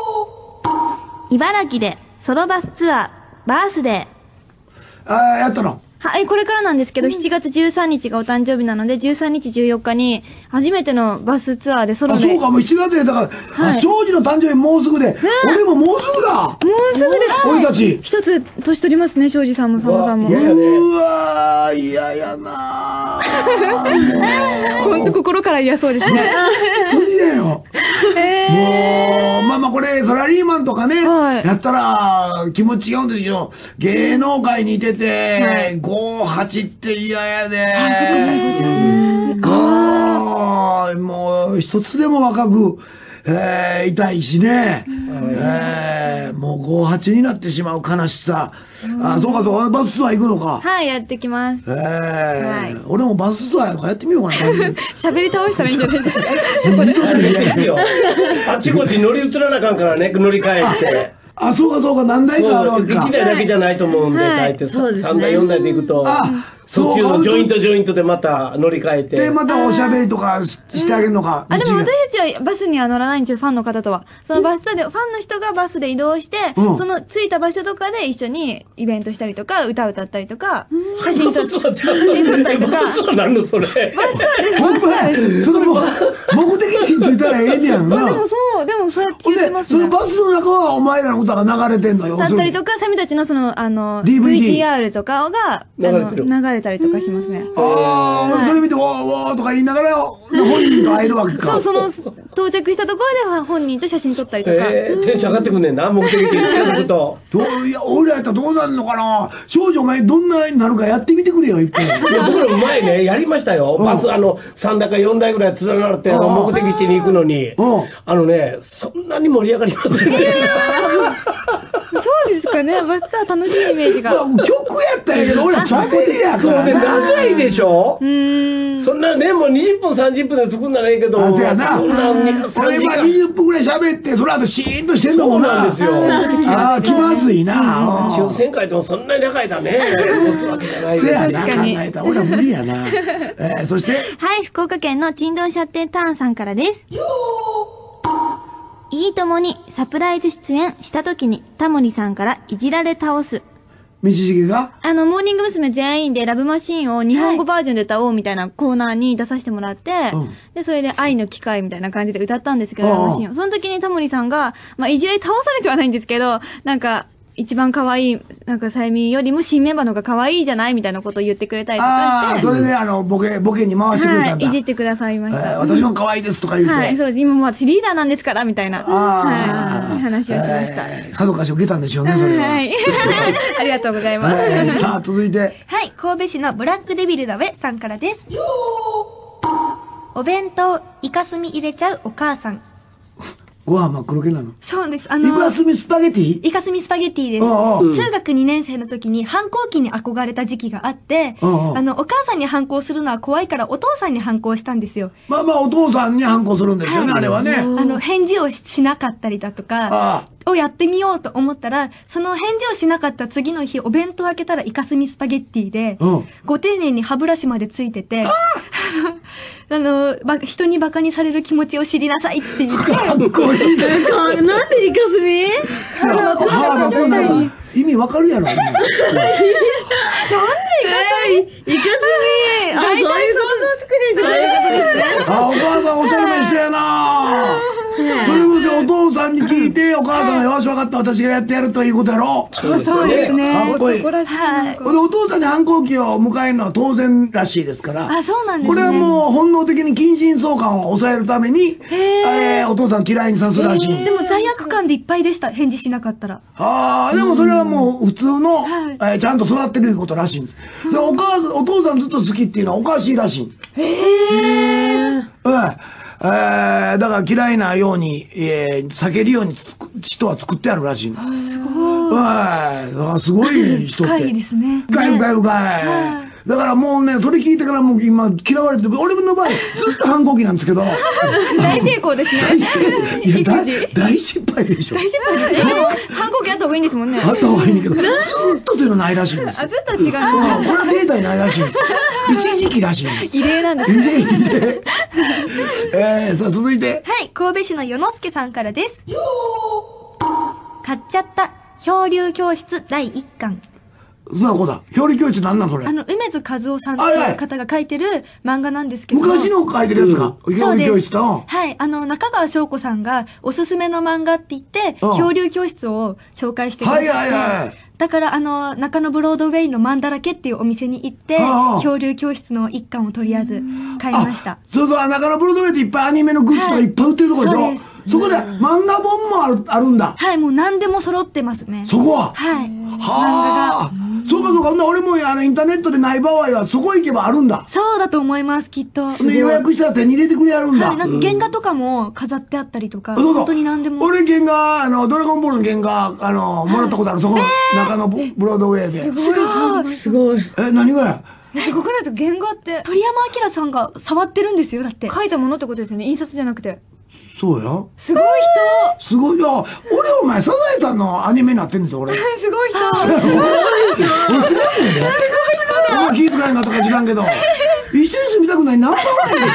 茨城でソロバスツアー、バースデー。ああ、やったの？ はい、これからなんですけど、しちがつじゅうさんにちがお誕生日なので、じゅうさんにちじゅうよっかに、初めてのバスツアーでソロで。 あ、そうか、もうしちがつで、だから、はい、庄司の誕生日もうすぐで、俺ももうすぐだ。もうすぐで、 俺たち。 一つ、年取りますね、庄司さんも佐野さんも。 うわー、嫌やなー。 ほんと心から嫌そうですね。 そうだよ。もう、まあまあこれ、サラリーマンとかね、やったら気持ち違うんですよ。芸能界にいてて、ごはちって嫌やで。あ、そこね、ごちゃん。ああ、もう一つでも若く、えー、痛いしね。えー、もうごはちになってしまう悲しさ。あ、そうかそうか、バスツアー行くのか。 はい、やってきます。 えー、俺もバスツアーとかやってみようかな。 喋り倒したらいいんじゃないですか。 ですよ。あちこち乗り移らなあかんからね、乗り換えて。 あ、そうかそうか、何台かあるわけか。 いちだいだけじゃないと思うんで、大体さんだいよんだいで行くと。途中のジョイントジョイントでまた乗り換えて。 で、またおしゃべりとかしてあげるのか。 あ、でも私たちはバスには乗らないんですよ、ファンの方とは。そのバスツアーで、ファンの人がバスで移動して、その着いた場所とかで一緒にイベントしたりとか、歌歌ったりとか、写真撮ったりとか。 バスツアーなんのそれ。バスツアーです。ほんまや。その目的地に着いたらええねやんな。 でもそう、でもそうやって言ってますね。そのバスの中はお前らの歌が流れてんのよ。 だったりとか、サミたちのその、あの、ブイティーアール とかが、流れたりとかしますね。 ああ、それ見て、わーわーとか言いながら、本人と会えるわけか。 そう、その、到着したところでは本人と写真撮ったりとか。 えー、テンション上がってくんねんな、目的地に近づくと。 どう、いや、俺らやったらどうなるのかな。少女お前どんなになるかやってみてくれよ、いっぺん。いや、 僕らも前ね、やりましたよ。バス、あの、さんだいかよんだいぐらい連なって、あの、目的地に行くのに、あのね、そんなに盛り上がりませんね。 そうですかね。バスツアー楽しいイメージが。 曲やったんやけど、俺ら喋りやから。 そうね、長いでしょ。うん。そんなね、もうにじゅっぷん、さんじゅっぷんで作んならいいけど。 あ、そうやな。 そんな、 俺はにじゅっぷんぐらい喋って、その後シーンとしてんのもな。 そうなんですよ。 ああ、気まずいな。 抽選会でもそんなに長いだね。持つわけじゃないで。そうやな、考えた。俺は無理やな。え、そして。 はい、福岡県の珍道シャッテンターンさんからです。いいともにサプライズ出演した時にタモリさんからいじられ倒す。 道重があの、モーニング娘。全員でラブマシーンを日本語バージョンで歌おうみたいなコーナーに出させてもらって、うん、で、それで愛の機会みたいな感じで歌ったんですけど、ラブマシーンを。その時にタモリさんが、まあ、いじられ倒されてはないんですけど、なんか、 一番可愛い、なんかさゆみよりも新メンバーの方が可愛いじゃないみたいなことを言ってくれたりとかああ、 して。 それで、あの、ボケ、ボケに回してくれたんだ。 はい、いじってくださいましえーた。 私も可愛いですとか言って。 はい、そうです。今もう私リーダーなんですから、みたいな。はい。話をしました。 さぞかし受けたんでしょうね、それは。 はい。ありがとうございます。 さあ、続いて。 はい、神戸市のブラックデビルだべさんからです。お弁当、イカスミ入れちゃうお母さん。 ご飯真っ黒けなの？ そうです。あの、 イカスミスパゲティ？ イカスミスパゲティです。 おうおう中学にねん生の時に反抗期に憧れた時期があって、 おうおうあの、お母さんに反抗するのは怖いからお父さんに反抗したんですよ。 まあまあ、お父さんに反抗するんですよね、あれはね。 あの、返事をししなかったりだとか、をやってみようと思ったら、その返事をしなかった次の日、お弁当開けたらイカスミスパゲッティで、 うんご丁寧に歯ブラシまでついてて、あの、ば人にバカにされる気持ちを知りなさいって言って、 かっこいい。 なんでイカスミ歯がこんな意味わかるやろ。 イカスミあ、そういう想像つくでしょ。そういうことですね。 あ、お母さんおしゃれな人やな。それこそお父さんに聞いて、お母さんがよしわかった、私がやってやるということやろ。 そうですね。 かっこいい。 はい。 このお父さんに反抗期を迎えるのは当然らしいですから。 あ、そうなんですね。 これはもう本能的に近親相関を抑えるために、えーお父さん嫌いにさすらしい。 でも罪悪感でいっぱいでした。返事しなかったら。 ああ、でもそれはもう普通の、 はいえーちゃんと育ってることらしいんです。でお母さん、お父さんずっと好きっていうのはおかしいらしい。へえ。えー、だから嫌いなように、えー、避けるようにつく人は作ってあるらしいの。 すごい。 はい。だからすごい人って。 深いですね。 深い深い深い。だからもうね、それ聞いてからもう今嫌われて、俺の場合ずっと反抗期なんですけど。 大成功ですね。 大成功。いや、大大失敗でしょ。 大失敗ですね。でも、反抗期あった方がいいんですもんね。 あった方がいいんだけど、ずーっとというのないらしいんですあ、 よ。 ずっとは違うんですね。 これはデータにないらしいんですよ。一時期らしいんです。 異例なんです異例異例。えー、さあ続いて。 はい、神戸市の与之助さんからです。買っちゃった漂流教室だいいっかん。 そうこうだ。表裏教室なんなんそれあ。の、梅津和夫さんという方が書いてる漫画なんですけど。 昔の書いてるやつか。表そうです裏教室と。 はい。あの、中川翔子さんがおすすめの漫画って言って、 うん漂流教室を紹介してくださって。 はいはいはいだから、あの、中野ブロードウェイのマンだらけっていうお店に行って、 ああ漂流教室の一巻をとりあえず買いました。 そうそう、中野ブロードウェイっていっぱいアニメのグッズとかいっぱい売ってるとこでしょ。 はいそうですそこで漫画本もあるあるんだ。 はい、もう何でも揃ってますね。 そこは。 はい。 はあ。そうかそうか。ほんなら俺もあのインターネットでない場合はそこ行けばあるんだ。 そうだと思います、きっと。 で予約したら手に入れてくれやるんだ。 はい、なんか原画とかも飾ってあったりとか、 そうそう本当に何でも。 俺原画、あの、ドラゴンボールの原画、あの、もらったことある。そこの中野ブロードウェイで。 すごい。 すごい。 え、何がやえすごくないですか？原画って。 鳥山明さんが触ってるんですよ、だって。 書いたものってことですよね。印刷じゃなくて。 そうや。 すごいすごい。いや、俺お前、サザエさんのアニメになってんねんて、俺。 人すごい人俺すごいねんで。お前気遣いなとか知らんけど。一緒に住みたくないナンバーワン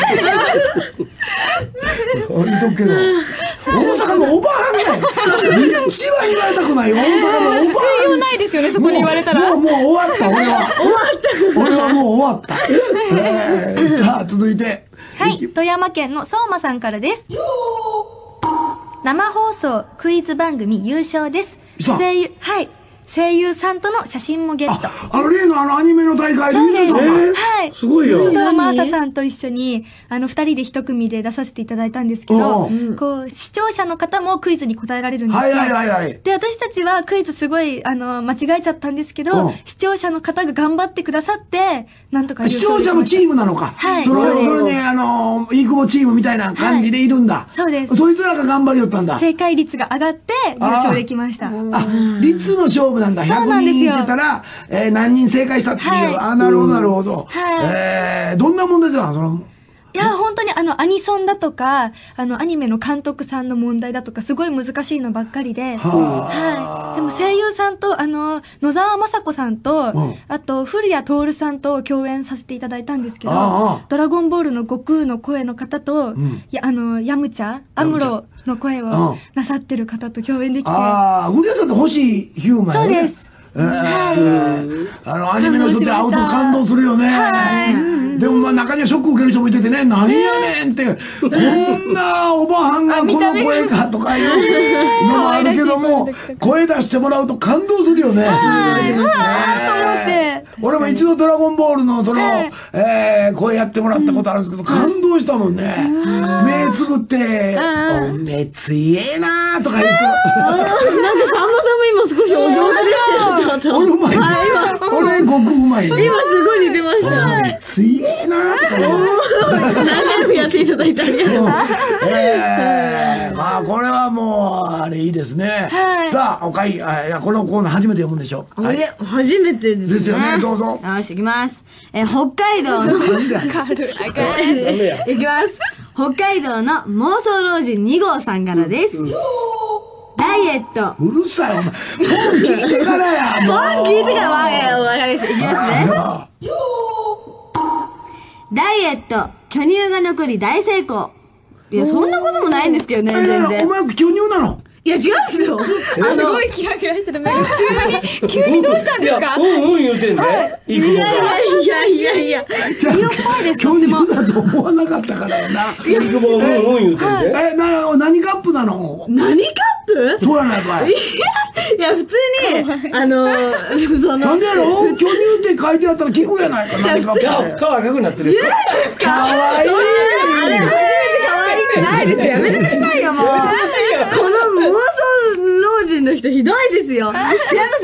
ですよ。言っとくけど。大阪のおばはんねん。一番言われたくないよ。大阪のおばはん。 救いようないですよね、そこに言われたら。 もう、もう終わった、俺は。終わった。俺はもう終わった。えーさあ、続いて。 はい、富山県の相馬さんからです。生放送クイズ番組優勝です。 さあ声優、はい。声優さんとの写真もゲット。 あ、あの例のあのアニメの大会でそうです。 優勝したのかはい。 すごいよ須藤真麻さんと一緒に、あの、二人で一組で出させていただいたんですけどう、 こう、視聴者の方もクイズに答えられるんですよ。 はいはいはいはい。 で、私たちはクイズすごい、あの、間違えちゃったんですけど、 うん視聴者の方が頑張ってくださって、なんとか優視勝聴者もチームなのか。 はいそれ、 そうですそれね、あの、いい久保チームみたいな感じでいるんだ。 そうですそいつらが頑張りよったんだ。 正解率が上がって優勝できました。 あ、率の勝負なんだ。 そうなんですひゃくにんよ言ってたら、えー何人正解したっていう。 はいあ、なるほどなるほど。 はいえーどんな問題だそのいや、本当にあの、アニソンだとか、あの、アニメの監督さんの問題だとか、すごい難しいのばっかりで、 ははい。でも声優さんと、あの、野沢雅子さんと、 うんあと、古谷徹さんと共演させていただいたんですけど、 ああドラゴンボールの悟空の声の方と、 んいや、あの、ヤムチャ、アムロの声うんをなさってる方と共演できて、 ああ、古谷さんって星ヒューマンよねそうです。 えーあの、アニメの人って会うと感動するよね。 はい。 でもまあ中にはショック受ける人もいててね、何やねんって、こんなおばはんがこの声かとかいうのもあるけども、声出してもらうと感動するよね。俺も一度ドラゴンボールのその、えー、声やってもらったことあるんですけど、感動したもんね。目つぶって、おめついえなーとか言うと。 なんかさんまさんも今少しお上手でしたよ。 俺うまい。俺ごくうまい。 今すごい似てました。 おめついえなーとか言う。 何回もやっていただいてありがとうございます。 えー、まあこれはもう、あれいいですね。さあ、おかい、あ、いや、このコーナー初めて読むんでしょ。 これ、初めてですね。 ですよね、どうぞ。 よし、いきます。え、北海道の。 軽い、軽い。 いきます。北海道の妄想老人に号さんからです。ダイエット。 うるさい、お前。本聞いてからや。 本聞いてから、わかりました。いきますね。ダイエット、巨乳が残り大成功。いや、そんなこともないんですけどね、全然。 お前、巨乳なの？ いや、違うんですよ。 すごいキラキラしてる。急に、急にどうしたんですか？ うんうん言うてんね。 いやいやいやいや。 じゃあ、巨乳だと思わなかったからやな。 いくぼうんうん言うてんね。 え、な、何カップなの？ 何カップ？ そうやないかい。 いや、普通に、あの、その。 なんでやろ？巨乳って書いてあったら聞くやないか、何カップで。 顔赤くなってる。 かわいい。 あれ、初めて可愛くないですよ。やめてくださいよ、もう。この妄想老人の人ひどいですよ。違います。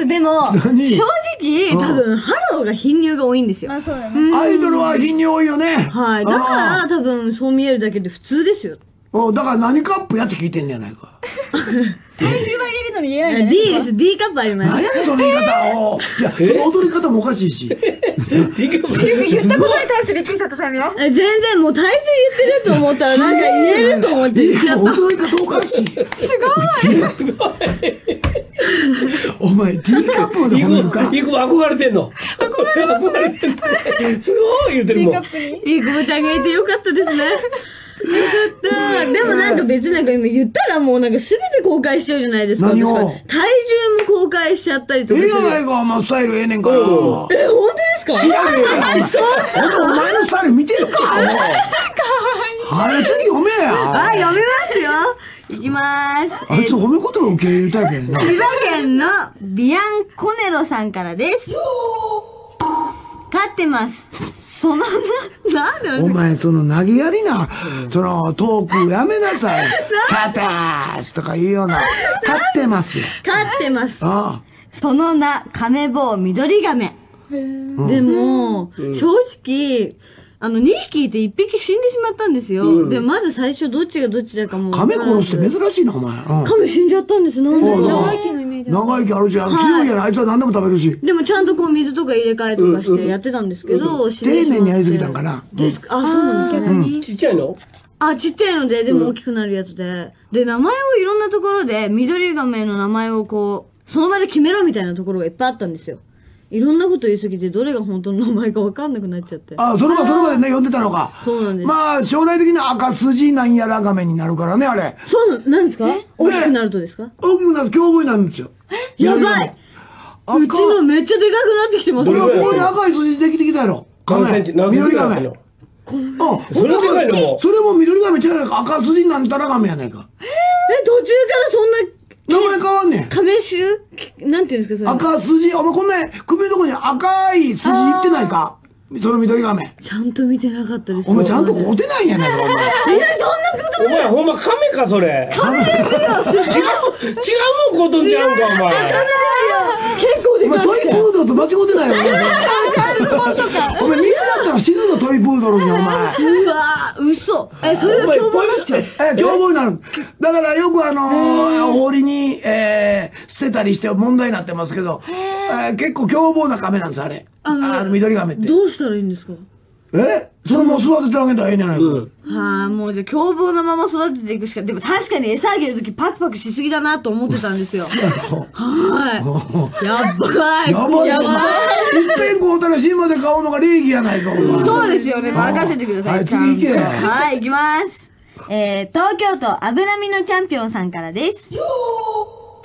でも、正直、多分、ハローが貧乳が多いんですよ。 あ、そうだね。 アイドルは貧乳多いよね。 はい。だから、多分、そう見えるだけで普通ですよ。 お、だから何カップやって聞いてんねやないか。 体重は入れるのに言えないね。 D です。D カップあります。 何やねん、その言い方を。いや、その踊り方もおかしいし。 言ったことに対する小さとさみは全然もう体重言ってると思ったらなんか言えると思って言っちゃった。 踊り方おかしい。すごい。すごい。お前、D カップまで褒めるか。 いい子憧れてんの。憧れてんの。すごい言うてるもん。 いい子ちゃんがいてよかったですね。よかった。でもなんか別になんか今言ったらもうなんか全て公開しちゃうじゃないですか。 何を？ 体重も公開しちゃったりとか。 ええやないか、まあスタイルええねんから。え、 本当ですか？ 知らんよ。お前のスタイル見てるか。かわいい。はい、次読めや。 はい、読みますよ。いきまーす。 あいつ褒め言葉受け入れたいけんな。 千葉県のビアンコネロさんからです。勝ってます。そのな、なんでお前、その投げやりな、そのトークやめなさい。勝てーすとか言うような。勝ってますよ。 勝ってます。 ああ。 その名、亀坊緑亀。でも、正直、あの、にひきいていっぴき死んでしまったんですよ。うん、で、まず最初どっちがどっちだかもう。 亀殺して珍しいな、お前。うん、 亀死んじゃったんです。なんで長生きのイメージ。 長生きあるし、強いやない。あいつは何でも食べるし。 でもちゃんとこう水とか入れ替えとかしてやってたんですけど、 丁寧にやりすぎたんかな。 ですか？あ、そうなんですね。 ちっちゃいの？ あ、ちっちゃいので、でも大きくなるやつで。で、名前をいろんなところで、緑亀の名前をこう、その場で決めろみたいなところがいっぱいあったんですよ。いろんなこと言いすぎて、どれが本当の名前か分かんなくなっちゃって。 ああ、その場その場でね、呼んでたのか。 そうなんです。 まあ、将来的な赤筋なんやら亀になるからね、あれ。 そう、なんですか？大きくなるとですか？ 大きくなると凶暴になるんですよ。 やばい！うちのめっちゃでかくなってきてますよ。ここに赤い筋できてきたやろ。 亀。 緑亀。あ、 それでかいのも。 それも緑亀違うやんか。赤筋なんたら亀やないか。 え、途中からそんな、 名前変わんねん。 亀種なんていうんですか、それ。 赤筋、お前こんな首のとこに赤い筋いってないか？その緑亀。 ちゃんと見てなかったです。 お前ちゃんと買うてないんやないか、お前。 え、そんなことない。 お前ほんま亀か、それ。 亀ですよ。違う、違うもんことんちゃうんか、お前。 結構でかい。 お前トイプードルと間違ってないよ、お前。お前水だったら死ぬぞ、トイプードルに、お前。 うわぁ、嘘。え、それが凶暴になっちゃう。 え、凶暴になる。だからよくあのー、氷に、えー、捨てたりして問題になってますけど、えー、結構凶暴な亀なんです、あれ。あの、緑亀って。 どうしたらいいんですか？ えそのまま育ててあげたらええんじゃないか。 はあ、もうじゃあ凶暴なまま育てていくしか。でも確かに餌あげるときパクパクしすぎだなと思ってたんですよ。はい。やばい。 やばい。やばい。いっぺん買うたら死ぬまで買うのが礼儀やないか、お前。 そうですよね。任せてください。 はい、次行け。 はい、行きます。えー、東京都油身のチャンピオンさんからです。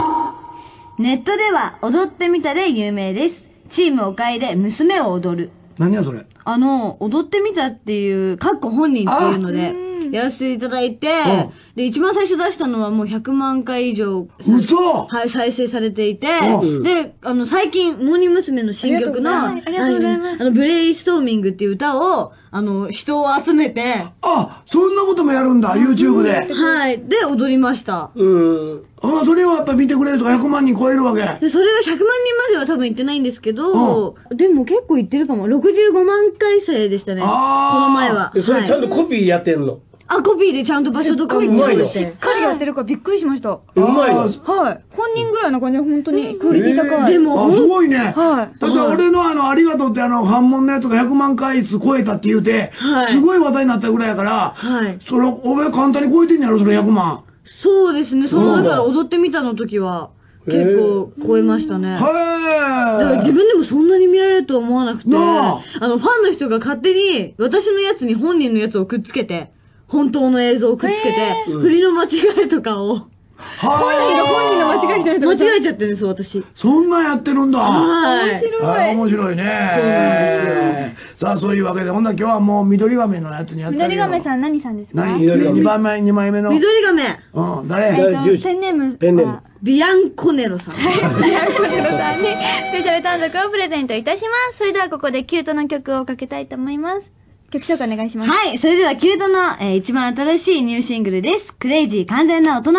ネットでは踊ってみたで有名です。チームおかえで娘を踊る。 何やそれ。 あの、踊ってみたっていう、かっこ本人っていうので、やらせていただいて、で、一番最初出したのはもうひゃくまんかい以上、 嘘はい、再生されていて、で、あの、最近、モーニング娘。の新曲の、ありがとうございます。 あの、ブレイストーミングっていう歌を、あの、人を集めて、 あ、そんなこともやるんだ、YouTube で。 はい。で、踊りました。 うん。 あ、それをやっぱ見てくれるとかひゃくまんにん超えるわけ。 で、それがひゃくまんにんまでは多分いってないんですけど、でも結構いってるかも。ろくじゅうごまんかい再生でしたね。この前は。 それちゃんとコピーやってんの？ あ、コピーでちゃんと場所とかもうまいの。 しっかりやってるからびっくりしました。 うまいの。 はい。本人ぐらいの感じで本当にクオリティ高い。 でも、 あ、すごいね。 はい。 だって俺のあの、ありがとうってあの、反問のやつがひゃくまんかい数超えたって言うて、すごい話題になったぐらいやから、はい。それ、お前簡単に超えてんやろ、それひゃくまん。 そうですね。その、だから踊ってみたの時は、結構超えましたね。 へー。 だから自分でもそんなに見られるとは思わなくて、あの、ファンの人が勝手に私のやつに本人のやつをくっつけて、本当の映像をくっつけて、振りの間違いとかを、 本人の本人の間違いしてるってこと？ 間違えちゃってるんです、私。 そんなんやってるんだ。 はい。 面白い。 あ、面白いね。 そうなんですよ。さあ、そういうわけで、ほんなら今日はもう緑亀のやつにやって緑亀さん何さんですか？ 何？にばんめ、にまいめの。 緑亀。 うん、誰？ えっと、ペンネーム。 ペンネーム。 ビアンコネロさん。 はい。ビアンコネロさんにスペシャル単独をプレゼントいたします。それではここでキュートの曲をかけたいと思います。曲紹介お願いします。 はい。それではキュートの、えー、一番新しいニューシングルです。クレイジー完全な大人。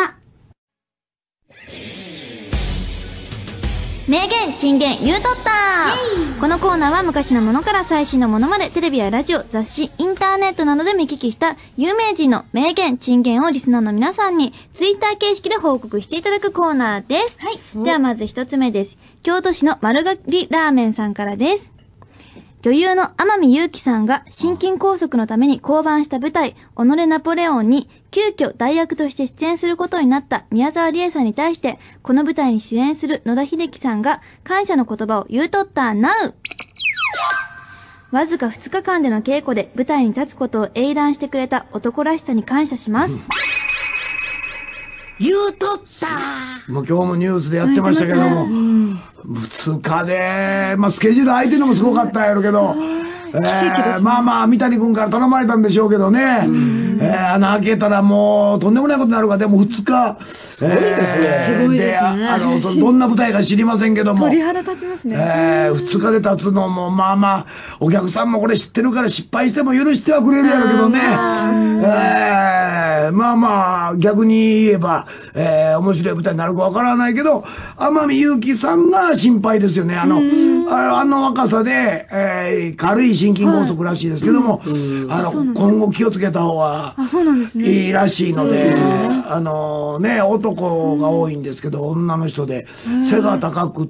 名言、珍言、言うとったこのコーナーは昔のものから最新のものまでテレビやラジオ、雑誌、インターネットなどで見聞きした有名人の名言、珍言をリスナーの皆さんにツイッター形式で報告していただくコーナーです。はい。ではまず一つ目です。京都市の丸刈りラーメンさんからです。女優の天海祐希さんが心筋梗塞のために降板した舞台、己ナポレオンに急遽代役として出演することになった宮沢りえさんに対して、この舞台に主演する野田秀樹さんが感謝の言葉を言うとったなう。わずかふつかかんでの稽古で舞台に立つことを英断してくれた男らしさに感謝します。うん、 言うとったもう今日もニュースでやってましたけども、ふつかで、まあスケジュール空いてるのもすごかったやろうけど、えー、まあまあ三谷君から頼まれたんでしょうけどね、えー、穴開けたらもうとんでもないことになるから、でもふつか、すごいですね。で、あの、どんな舞台か知りませんけども、 鳥肌立ちますね。 えー、ふつかで立つのも、まあまあ、お客さんもこれ知ってるから失敗しても許してはくれるやろうけどね、えー、まあまあ、逆に言えば、えー、面白い舞台になるかわからないけど、天海祐希さんが心配ですよね。あの、あ, あの若さで、えー、軽い心筋梗塞らしいですけども、はい、あの、今後気をつけた方がいいらしいので、あのね、男が多いんですけど、女の人で背が高くって、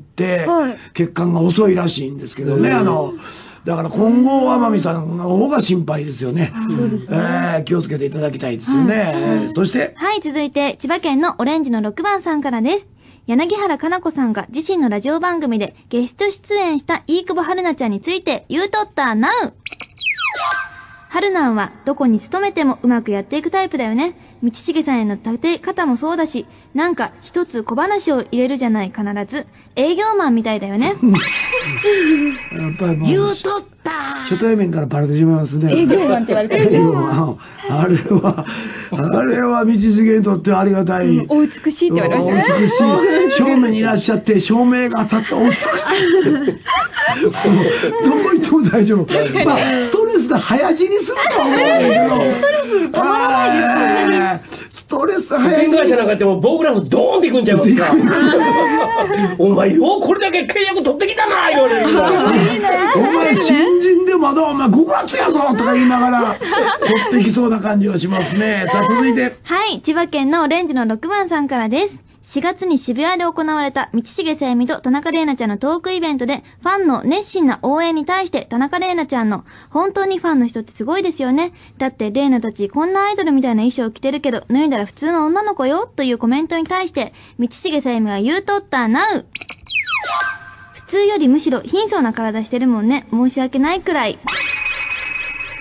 血管が遅いらしいんですけどね、あの、だから今後天海さんの方が心配ですよね。そうですね。えー、気をつけていただきたいですよね。はい、そして。 はい、続いて千葉県のオレンジのろくばんさんからです。柳原かな子さんが自身のラジオ番組でゲスト出演した飯久保春菜ちゃんについて言うとったなう。春菜はどこに勤めてもうまくやっていくタイプだよね。道重さんへの立て方もそうだし、なんか一つ小話を入れるじゃない、必ず。営業マンみたいだよね。 やっぱりもう言うとった初対面からバレてしまいますね。 営業マンって言われてる。営業マン。 あれは、あれは道重にとってはありがたい。 うん、お美しいって言われましたね。 お美しい。正面にいらっしゃって、照明が当たってお美しいって。どこ行っても大丈夫。まあ、ストレスで早死にするとは思うんだけど。 ストレスたまらないです。 ストレス早死に。 保険会社なんかっても棒グラフドーンっていくんちゃいますか。お前ようこれだけ契約取ってきたな言われる。 お前新人でまだお前ごがつやぞとか言いながら取ってきそうな感じはしますね。さあ続いて。 はい、千葉県のオレンジのろくばんさんからです。しがつに渋谷で行われた道重さゆみと田中玲奈ちゃんのトークイベントでファンの熱心な応援に対して田中玲奈ちゃんの本当にファンの人ってすごいですよね。だって玲奈たちこんなアイドルみたいな衣装を着てるけど脱いだら普通の女の子よというコメントに対して道重さゆみが言うとったなう。普通よりむしろ貧相な体してるもんね。申し訳ないくらい。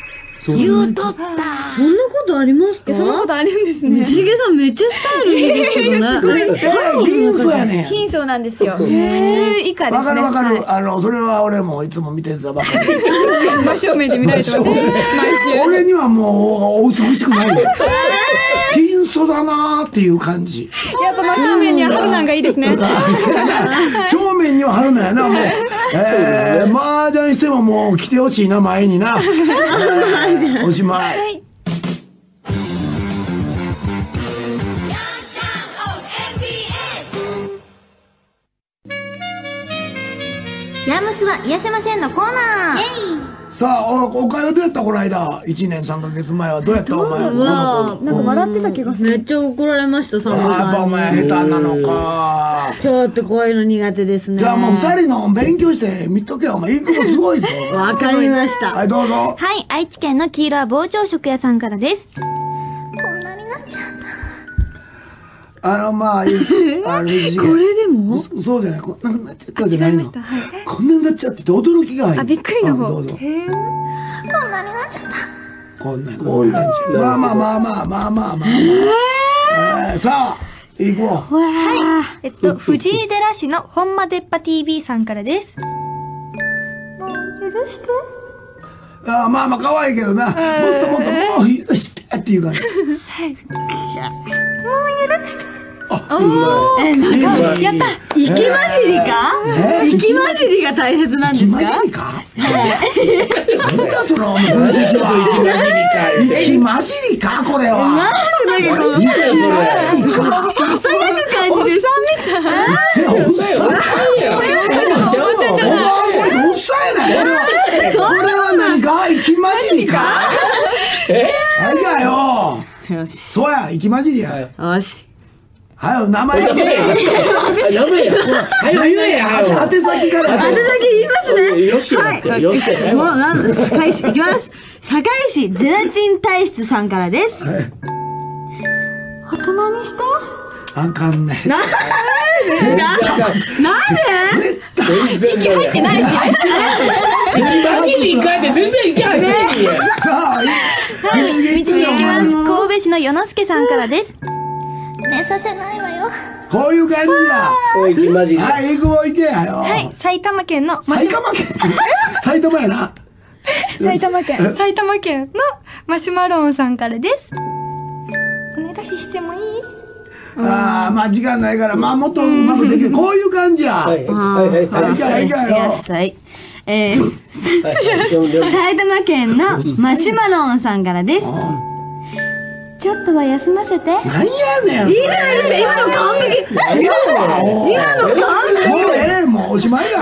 言うとった。 そんなことありますか？ そんなことあるんですね。 しげさんめっちゃスタイルいいですけどね。 貧相やねん。 貧相なんですよ。普通以下ですね。 わかるわかる。あの、それは俺もいつも見てたばかり。 真正面で見られてます。毎週。 俺にはもう、お美しくないよ。貧相だなーっていう感じ。 やっぱ真正面には春なんがいいですね。 正面には春なんやな、もう。えー、麻雀してももう来てほしいな、前にな。おしまい。はい。 ヤムスは癒せませんのコーナー。 さあ、おかゆどうやったこの間。いちねんさんかげつまえはどうやったお前。 なんか笑ってた気がする。 めっちゃ怒られました、さんまさんに。 やっぱお前下手なのか。 ちょっとこういうの苦手ですね。 じゃあもう二人の勉強して見とけよ。お前、いい子もすごいぞ。 わかりました。 はい、どうぞ。 はい、愛知県の黄色は傍聴食屋さんからです。こんなになっちゃった。 あの、まあ、あの、 これでもそうじゃない、こんなになっちゃったじゃないの。 違いました。はい。 こんなになっちゃってて驚きが入る。 あ、びっくりの方。 どうぞ。 こんなになっちゃった。 こんな、こういう感じ。まあまあまあまあまあまあまあまあ。さあ、行こう。 はい。えっと、藤井寺市のほんまでっぱ ティーブイ さんからです。 もう許して。 ああ、まあまあ可愛いけどな。もっともっともう許してっていう感じ。はい。もう許して。 あ、いいね。 やった生き混じりか生き混じりが大切なんですか？ 生き混じりか？なんだその分析は。生き混じりかこれは。 なんでこの生き混じりか。 ささやく感じです。 おっさんや。おっさんやない。これは何か生き混じりか？え？あれやよ。そうや、生き混じりや。 よし。 はよ、名前やめや。 やめや。はよ、言えや。 宛先から。 宛先言いますね。 よしよ。よしもう、なん、開始、いきます。堺市ゼラチン体質さんからです。大人にして。 あかんね。 なんでなんで全然息入ってないし。 マジに一回で全然いけないね。 さあ、 はい、道に行きます。神戸市の与之助さんからです。寝させないわよ。 こういう感じや。 おいきまじ。 はい、行くも行けやよ。 はい、埼玉県の埼玉県埼玉やな。 埼玉県、埼玉県のマシュマロンさんからです。おねだりしてもいい？ ああ、まあ時間ないから、まあもっとうまくできる。こういう感じや。はい、 はい、はい。 はい、いけや、いけやよ。 はい。えー、埼玉県のマシュマロンさんからです。ちょっとは休ませて。 なんやねん。 いいじゃないですか、今の完璧。 違うわ。 今の完璧。 もうええ、もうおしまいや。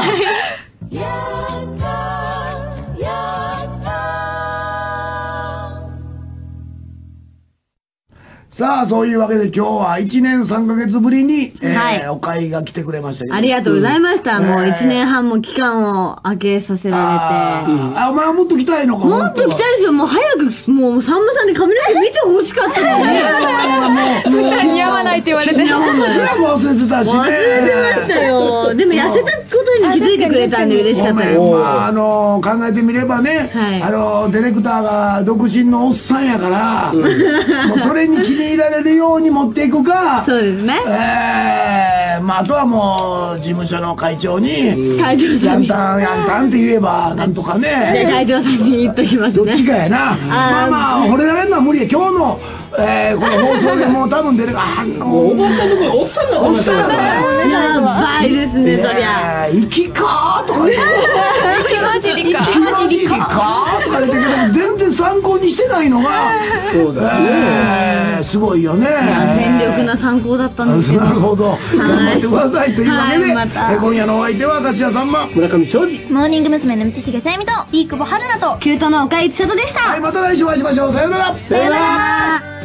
さあ、そういうわけで今日はいちねんさんかげつぶりに、えーはい、お会が来てくれましたけど。 ありがとうございました。うん、もういちねんはんも期間を空けさせられて。 あ、うん、あ、お前はもっと来たいのか。 もっと来たいですよ。もう早く、もうさんまさんで髪の毛見てほしかったのに。 そしたら似合わないって言われて。 私はもう忘れてたしね。 忘れてましたよ。でも痩せたことに気づいてくれたんで嬉しかったです。 まあ、あの、考えてみればね、はい、あの、ディレクターが独身のおっさんやから、うん、もうそれに気に入られるように持っていくか、 そうですね。 えー、まあ、あとはもう、事務所の会長に、 会長さんに。 やんたん、やんたんって言えば、なんとかね。 じゃ会長さんに言っときますね。 どっちかやな。まあまあ、惚れられるのは無理や。今日の、えー、この放送でもう多分出るか、あのおばあちゃんの声、おっさんのおっさんだから。 やばいですね、そりゃ。 生きかーとか言って。 生きまじりか。 生きまじりかーとか言ってけど、全然参考にしてないのが、 そうですね。 すごいよね。 全力な参考だったんですけど。 なるほど。頑張ってくださいというわけで、今夜のお相手は柏さんま、 村上昌司、 モーニング娘。の道重さゆみと、 飯久保春菜と、 キュートの岡井千里でした。 はい、また来週お会いしましょう。さよなら。 さよなら。